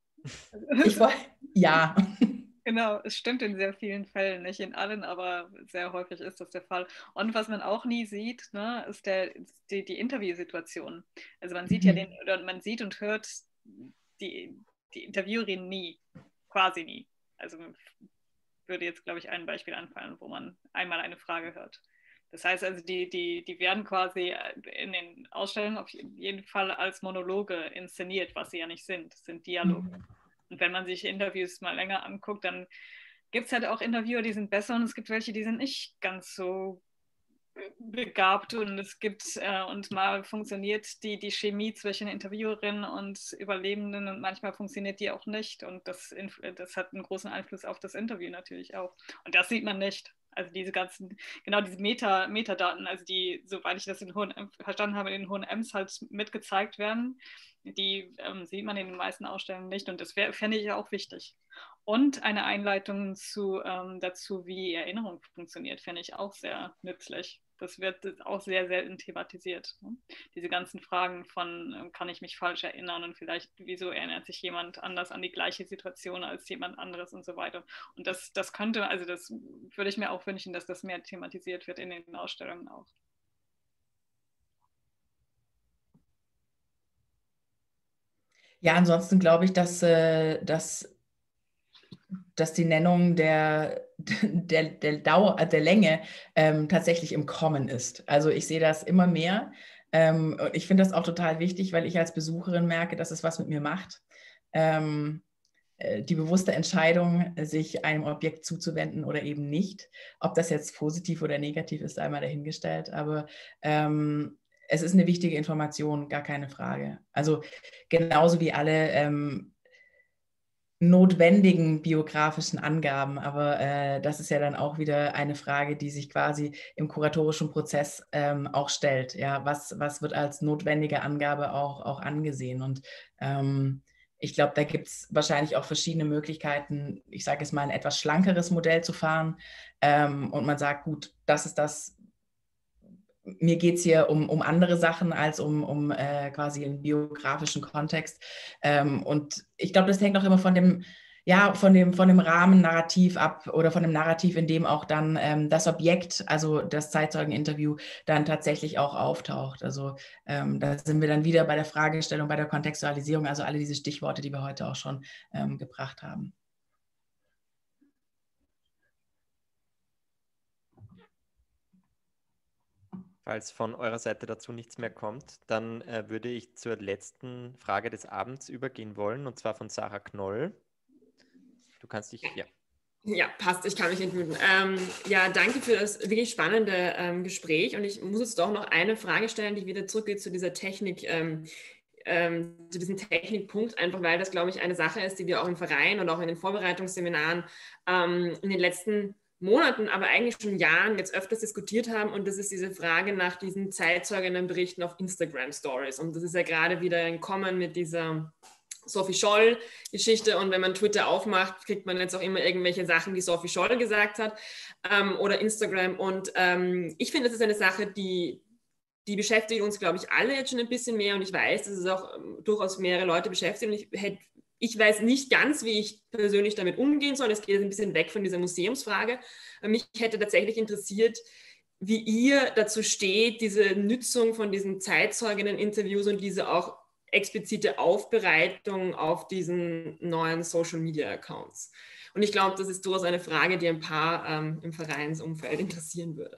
Ja. Genau, es stimmt in sehr vielen Fällen, nicht in allen, aber sehr häufig ist das der Fall. Und was man auch nie sieht, ne, ist die Interviewsituation. Also man sieht ja man sieht und hört die Interviewerin nie, quasi nie. Also würde jetzt, glaube ich, ein Beispiel anfallen, wo man einmal eine Frage hört. Das heißt also, die werden quasi in den Ausstellungen auf jeden Fall als Monologe inszeniert, was sie ja nicht sind. Das sind Dialoge. Und wenn man sich Interviews mal länger anguckt, dann gibt es halt auch Interviewer, die sind besser, und es gibt welche, die sind nicht ganz so begabt, und es gibt und mal funktioniert die Chemie zwischen Interviewerin und Überlebenden, und manchmal funktioniert die auch nicht, und das hat einen großen Einfluss auf das Interview natürlich auch, und das sieht man nicht. Also diese ganzen, genau diese Metadaten, also die, soweit ich das in verstanden habe, in den hohen Ems halt mitgezeigt werden, die sieht man in den meisten Ausstellungen nicht, und das fände ich auch wichtig. Und eine Einleitung dazu, wie Erinnerung funktioniert, fände ich auch sehr nützlich. Das wird auch sehr selten thematisiert. Ne? Diese ganzen Fragen von, kann ich mich falsch erinnern, und vielleicht, wieso erinnert sich jemand anders an die gleiche Situation als jemand anderes und so weiter. Und das könnte, also das würde ich mir auch wünschen, dass das mehr thematisiert wird in den Ausstellungen auch. Ja, ansonsten glaube ich, dass die Nennung der Länge tatsächlich im Kommen ist. Also ich sehe das immer mehr. Und ich finde das auch total wichtig, weil ich als Besucherin merke, dass es was mit mir macht. Die bewusste Entscheidung, sich einem Objekt zuzuwenden oder eben nicht. Ob das jetzt positiv oder negativ ist, einmal dahingestellt. Aber es ist eine wichtige Information, gar keine Frage. Also genauso wie alle notwendigen biografischen Angaben, aber das ist ja dann auch wieder eine Frage, die sich quasi im kuratorischen Prozess auch stellt. Ja, was wird als notwendige Angabe auch angesehen? Und ich glaube, da gibt es wahrscheinlich auch verschiedene Möglichkeiten, ich sage jetzt mal, ein etwas schlankeres Modell zu fahren und man sagt, gut, das ist das, mir geht es hier um andere Sachen als um quasi einen biografischen Kontext. Und ich glaube, das hängt auch immer von dem, ja, von dem Rahmennarrativ ab oder von dem Narrativ, in dem auch dann das Objekt, also das Zeitzeugeninterview, dann tatsächlich auch auftaucht. Also da sind wir dann wieder bei der Fragestellung, bei der Kontextualisierung, also alle diese Stichworte, die wir heute auch schon gebracht haben. Falls von eurer Seite dazu nichts mehr kommt, dann würde ich zur letzten Frage des Abends übergehen wollen, und zwar von Sarah Knoll. Du kannst dich, ja. Ja, passt, ich kann mich entmuten. Ja, danke für das wirklich spannende Gespräch, und ich muss jetzt doch noch eine Frage stellen, die wieder zurückgeht zu dieser Technik, zu diesem Technikpunkt, einfach weil das, glaube ich, eine Sache ist, die wir auch im Verein und auch in den Vorbereitungsseminaren in den letzten Monaten, aber eigentlich schon Jahren jetzt öfters diskutiert haben, und das ist diese Frage nach diesen Zeitzeuginnenberichten auf Instagram Stories, und das ist ja gerade wieder ein Kommen mit dieser Sophie Scholl-Geschichte, und wenn man Twitter aufmacht, kriegt man jetzt auch immer irgendwelche Sachen, die Sophie Scholl gesagt hat oder Instagram, und ich finde, das ist eine Sache, die beschäftigt uns, glaube ich, alle jetzt schon ein bisschen mehr, und ich weiß, dass es auch durchaus mehrere Leute beschäftigt, und ich weiß nicht ganz, wie ich persönlich damit umgehen soll. Es geht ein bisschen weg von dieser Museumsfrage. Mich hätte tatsächlich interessiert, wie ihr dazu steht, diese Nutzung von diesen Zeitzeuginnen-Interviews und diese auch explizite Aufbereitung auf diesen neuen Social-Media-Accounts. Und ich glaube, das ist durchaus eine Frage, die ein paar im Vereinsumfeld interessieren würde.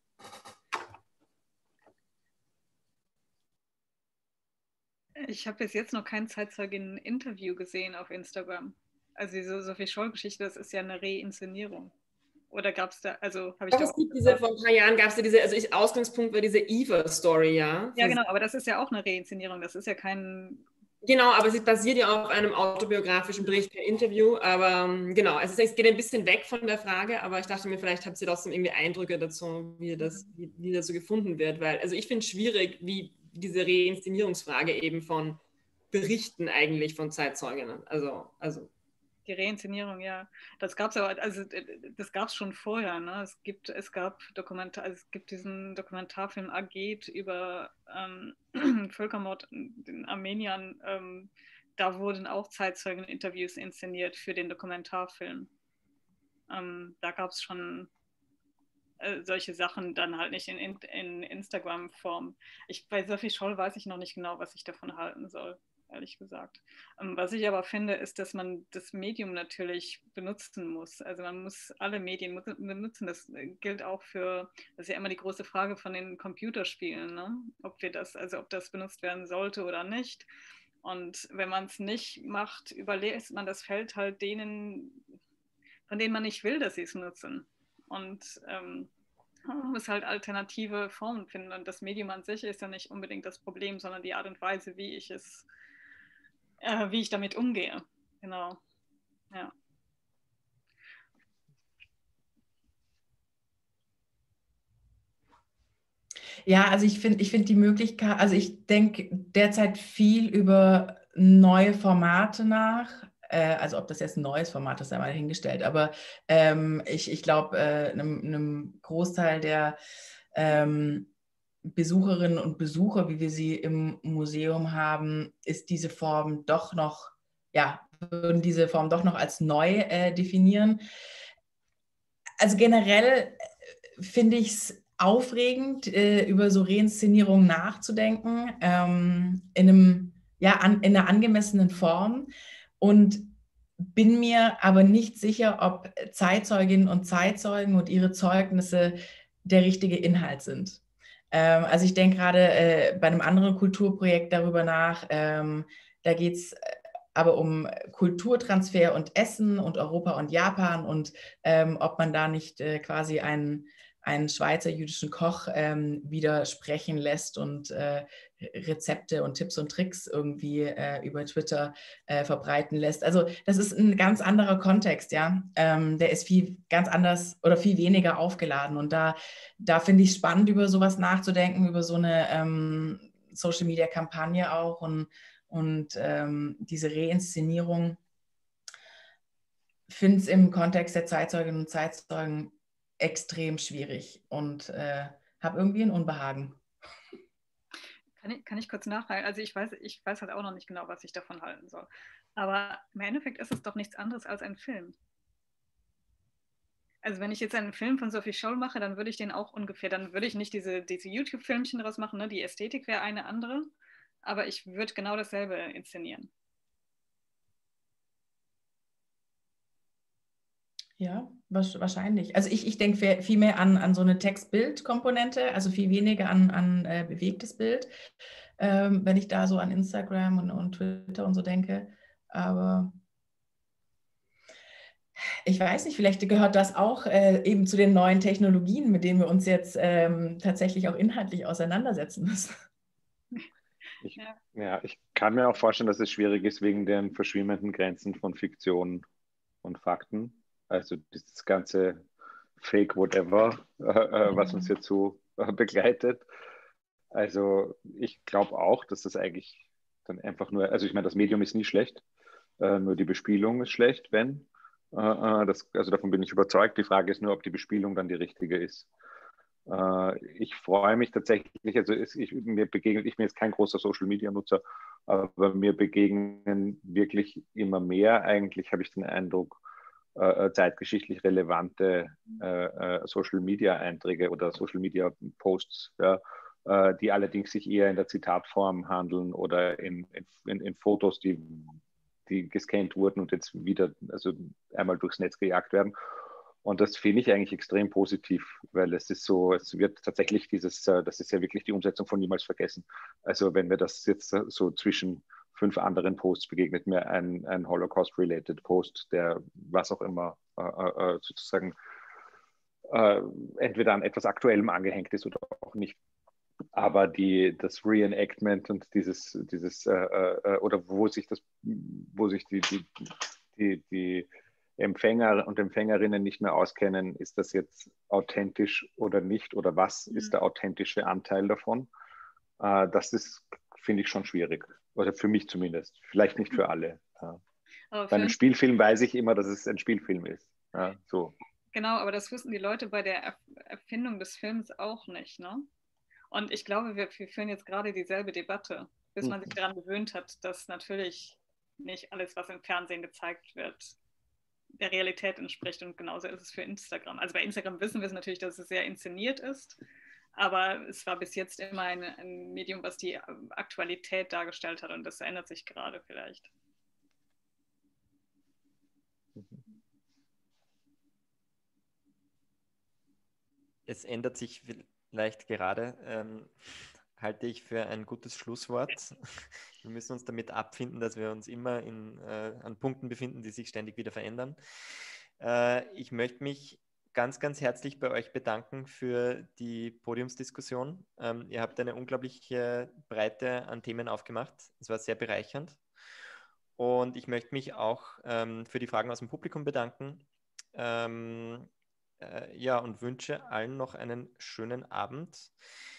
Ich habe bis jetzt noch kein Zeitzeuginnen-Interview gesehen auf Instagram. Also diese Sophie Scholl-Geschichte, das ist ja eine Reinszenierung. Oder gab es da, also habe ich da... vor ein paar Jahren gab es ja diese, also Ausgangspunkt war diese Eva-Story, ja? Ja, genau, aber das ist ja auch eine Reinszenierung, das ist ja kein... Genau, aber sie basiert ja auf einem autobiografischen Bericht per Interview, aber genau, also es geht ein bisschen weg von der Frage, aber ich dachte mir, vielleicht habt ihr trotzdem irgendwie Eindrücke dazu, wie das so gefunden wird, weil, also ich finde es schwierig, wie diese Reinszenierungsfrage eben von Berichten eigentlich von Zeitzeuginnen, also die Reinszenierung, ja. Das gab es aber, also das gab es schon vorher. Ne? Es gibt diesen Dokumentarfilm Aged über Völkermord in Armeniern. Da wurden auch Zeitzeugen-Interviews inszeniert für den Dokumentarfilm. Da gab es schon solche Sachen, dann halt nicht in Instagram-Form. Bei Sophie Scholl weiß ich noch nicht genau, was ich davon halten soll, ehrlich gesagt. Was ich aber finde, ist, dass man das Medium natürlich benutzen muss. Also man muss alle Medien benutzen. Das gilt auch das ist ja immer die große Frage von den Computerspielen, ne? Ob das benutzt werden sollte oder nicht. Und wenn man es nicht macht, überlässt man das Feld halt denen, von denen man nicht will, dass sie es nutzen. Und man muss halt alternative Formen finden. Und das Medium an sich ist ja nicht unbedingt das Problem, sondern die Art und Weise, wie ich damit umgehe. Genau. Ja. Ja, also ich finde die Möglichkeit, also ich denke derzeit viel über neue Formate nach. Also ob das jetzt ein neues Format ist, sei mal dahingestellt. Aber ich glaube, einem Großteil der Besucherinnen und Besucher, wie wir sie im Museum haben, ist diese Form doch noch, ja, würden diese Form doch noch als neu definieren. Also generell finde ich es aufregend, über so Reinszenierungen nachzudenken, in einer angemessenen Form, und bin mir aber nicht sicher, ob Zeitzeuginnen und Zeitzeugen und ihre Zeugnisse der richtige Inhalt sind. Also ich denke gerade bei einem anderen Kulturprojekt darüber nach, da geht es aber um Kulturtransfer und Essen und Europa und Japan, und ob man da nicht quasi einen Schweizer jüdischen Koch wieder sprechen lässt und Rezepte und Tipps und Tricks irgendwie über Twitter verbreiten lässt. Also das ist ein ganz anderer Kontext, ja. Der ist ganz anders oder viel weniger aufgeladen. Und da finde ich es spannend, über sowas nachzudenken, über so eine Social-Media-Kampagne auch und diese Reinszenierung. Finde es im Kontext der Zeitzeuginnen und Zeitzeugen extrem schwierig und habe irgendwie ein Unbehagen. Kann ich kurz nachfragen? Also ich weiß halt auch noch nicht genau, was ich davon halten soll. Aber im Endeffekt ist es doch nichts anderes als ein Film. Also wenn ich jetzt einen Film von Sophie Scholl mache, dann würde ich den auch ungefähr, dann würde ich nicht diese YouTube-Filmchen daraus machen, ne? Die Ästhetik wäre eine andere, aber ich würde genau dasselbe inszenieren. Ja, wahrscheinlich. Also ich denke viel mehr an so eine Text-Bild-Komponente, also viel weniger an bewegtes Bild, wenn ich da so an Instagram und Twitter und so denke. Aber ich weiß nicht, vielleicht gehört das auch eben zu den neuen Technologien, mit denen wir uns jetzt tatsächlich auch inhaltlich auseinandersetzen müssen. Ich kann mir auch vorstellen, dass es schwierig ist wegen den verschwimmenden Grenzen von Fiktion und Fakten. Also dieses ganze Fake Whatever, was uns jetzt so begleitet. Also ich glaube auch, dass das eigentlich dann einfach nur, also ich meine, das Medium ist nie schlecht, nur die Bespielung ist schlecht, wenn. Also davon bin ich überzeugt. Die Frage ist nur, ob die Bespielung dann die richtige ist. Ich freue mich tatsächlich, also mir begegnet, ich bin jetzt kein großer Social-Media-Nutzer, aber mir begegnen wirklich immer mehr, eigentlich habe ich den Eindruck, zeitgeschichtlich relevante Social-Media-Einträge oder Social-Media-Posts, ja, die allerdings sich eher in der Zitatform handeln oder in Fotos, die gescannt wurden und jetzt wieder also einmal durchs Netz gejagt werden. Und das finde ich eigentlich extrem positiv, weil es ist so, es wird tatsächlich das ist ja wirklich die Umsetzung von niemals vergessen. Also wenn wir das jetzt so zwischen 5 anderen Posts begegnet mir ein Holocaust-related Post, der was auch immer sozusagen entweder an etwas Aktuellem angehängt ist oder auch nicht. Aber das Reenactment und dieses oder wo sich die Empfänger und Empfängerinnen nicht mehr auskennen, ist das jetzt authentisch oder nicht oder was ist der authentische Anteil davon? Das ist, finde ich, schon schwierig. Oder für mich zumindest. Vielleicht nicht für alle. Bei einem Spielfilm weiß ich immer, dass es ein Spielfilm ist. Ja, so. Genau, aber das wussten die Leute bei der Erfindung des Films auch nicht, ne? Und ich glaube, wir führen jetzt gerade dieselbe Debatte, bis man sich daran gewöhnt hat, dass natürlich nicht alles, was im Fernsehen gezeigt wird, der Realität entspricht. Und genauso ist es für Instagram. Also bei Instagram wissen wir es natürlich, dass es sehr inszeniert ist, aber es war bis jetzt immer ein Medium, was die Aktualität dargestellt hat und das ändert sich gerade vielleicht. Es ändert sich vielleicht gerade, halte ich für ein gutes Schlusswort. Wir müssen uns damit abfinden, dass wir uns immer an Punkten befinden, die sich ständig wieder verändern. Ich möchte mich ganz, ganz herzlich bei euch bedanken für die Podiumsdiskussion. Ihr habt eine unglaubliche Breite an Themen aufgemacht. Es war sehr bereichernd. Und ich möchte mich auch für die Fragen aus dem Publikum bedanken. Ja, und wünsche allen noch einen schönen Abend.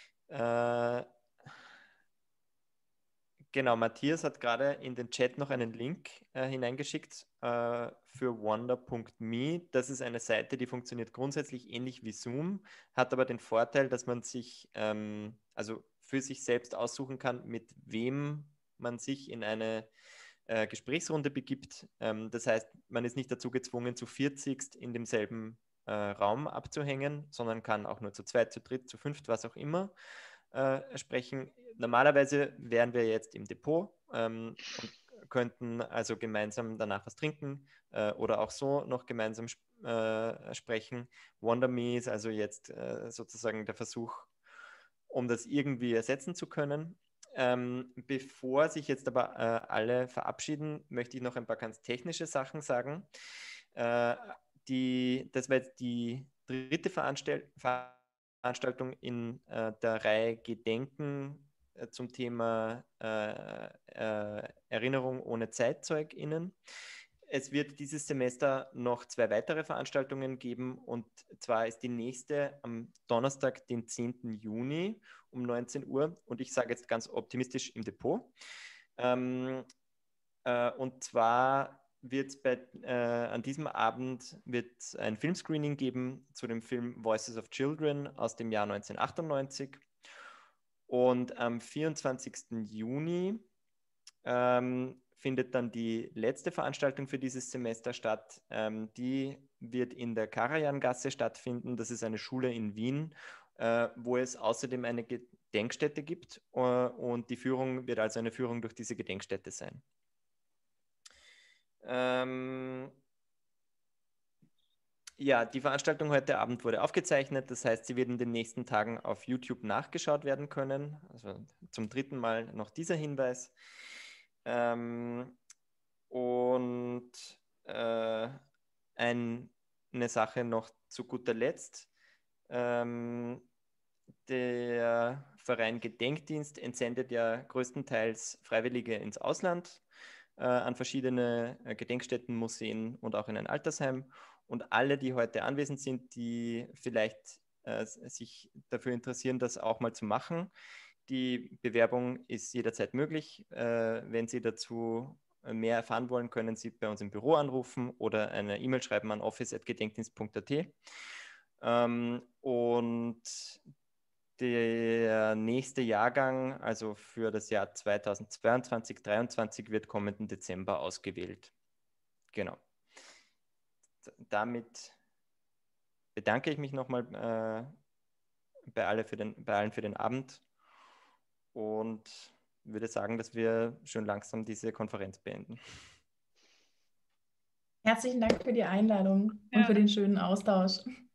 Genau, Matthias hat gerade in den Chat noch einen Link hineingeschickt für wonder.me. Das ist eine Seite, die funktioniert grundsätzlich ähnlich wie Zoom, hat aber den Vorteil, dass man sich also für sich selbst aussuchen kann, mit wem man sich in eine Gesprächsrunde begibt. Das heißt, man ist nicht dazu gezwungen, zu 40 in demselben Raum abzuhängen, sondern kann auch nur zu 2, zu 3, zu 5, was auch immer sprechen. Normalerweise wären wir jetzt im Depot und könnten also gemeinsam danach was trinken oder auch so noch gemeinsam sprechen. WonderMe ist also jetzt sozusagen der Versuch, um das irgendwie ersetzen zu können. Bevor sich jetzt aber alle verabschieden, möchte ich noch ein paar ganz technische Sachen sagen. Das war jetzt die dritte Veranstaltung Veranstaltung in der Reihe Gedenken zum Thema Erinnerung ohne ZeitzeugInnen. Es wird dieses Semester noch 2 weitere Veranstaltungen geben, und zwar ist die nächste am Donnerstag, den 10. Juni um 19 Uhr, und ich sage jetzt ganz optimistisch im Depot. Und zwar wird an diesem Abend wird ein Filmscreening geben zu dem Film Voices of Children aus dem Jahr 1998. Und am 24. Juni findet dann die letzte Veranstaltung für dieses Semester statt. Die wird in der Karajangasse stattfinden. Das ist eine Schule in Wien, wo es außerdem eine Gedenkstätte gibt. Und die Führung wird also eine Führung durch diese Gedenkstätte sein. Ja, die Veranstaltung heute Abend wurde aufgezeichnet. Das heißt, sie wird in den nächsten Tagen auf YouTube nachgeschaut werden können. Also zum 3. Mal noch dieser Hinweis. Und eine Sache noch zu guter Letzt. Der Verein Gedenkdienst entsendet ja größtenteils Freiwillige ins Ausland, an verschiedene Gedenkstätten, Museen und auch in ein Altersheim. Und alle, die heute anwesend sind, die vielleicht sich dafür interessieren, das auch mal zu machen, die Bewerbung ist jederzeit möglich. Wenn Sie dazu mehr erfahren wollen, können Sie bei uns im Büro anrufen oder eine E-Mail schreiben an office@gedenkdienst.at. Und der nächste Jahrgang, also für das Jahr 2022/23, wird kommenden Dezember ausgewählt. Genau. Damit bedanke ich mich nochmal bei allen für den Abend und würde sagen, dass wir schon langsam diese Konferenz beenden. Herzlichen Dank für die Einladung und für den schönen Austausch.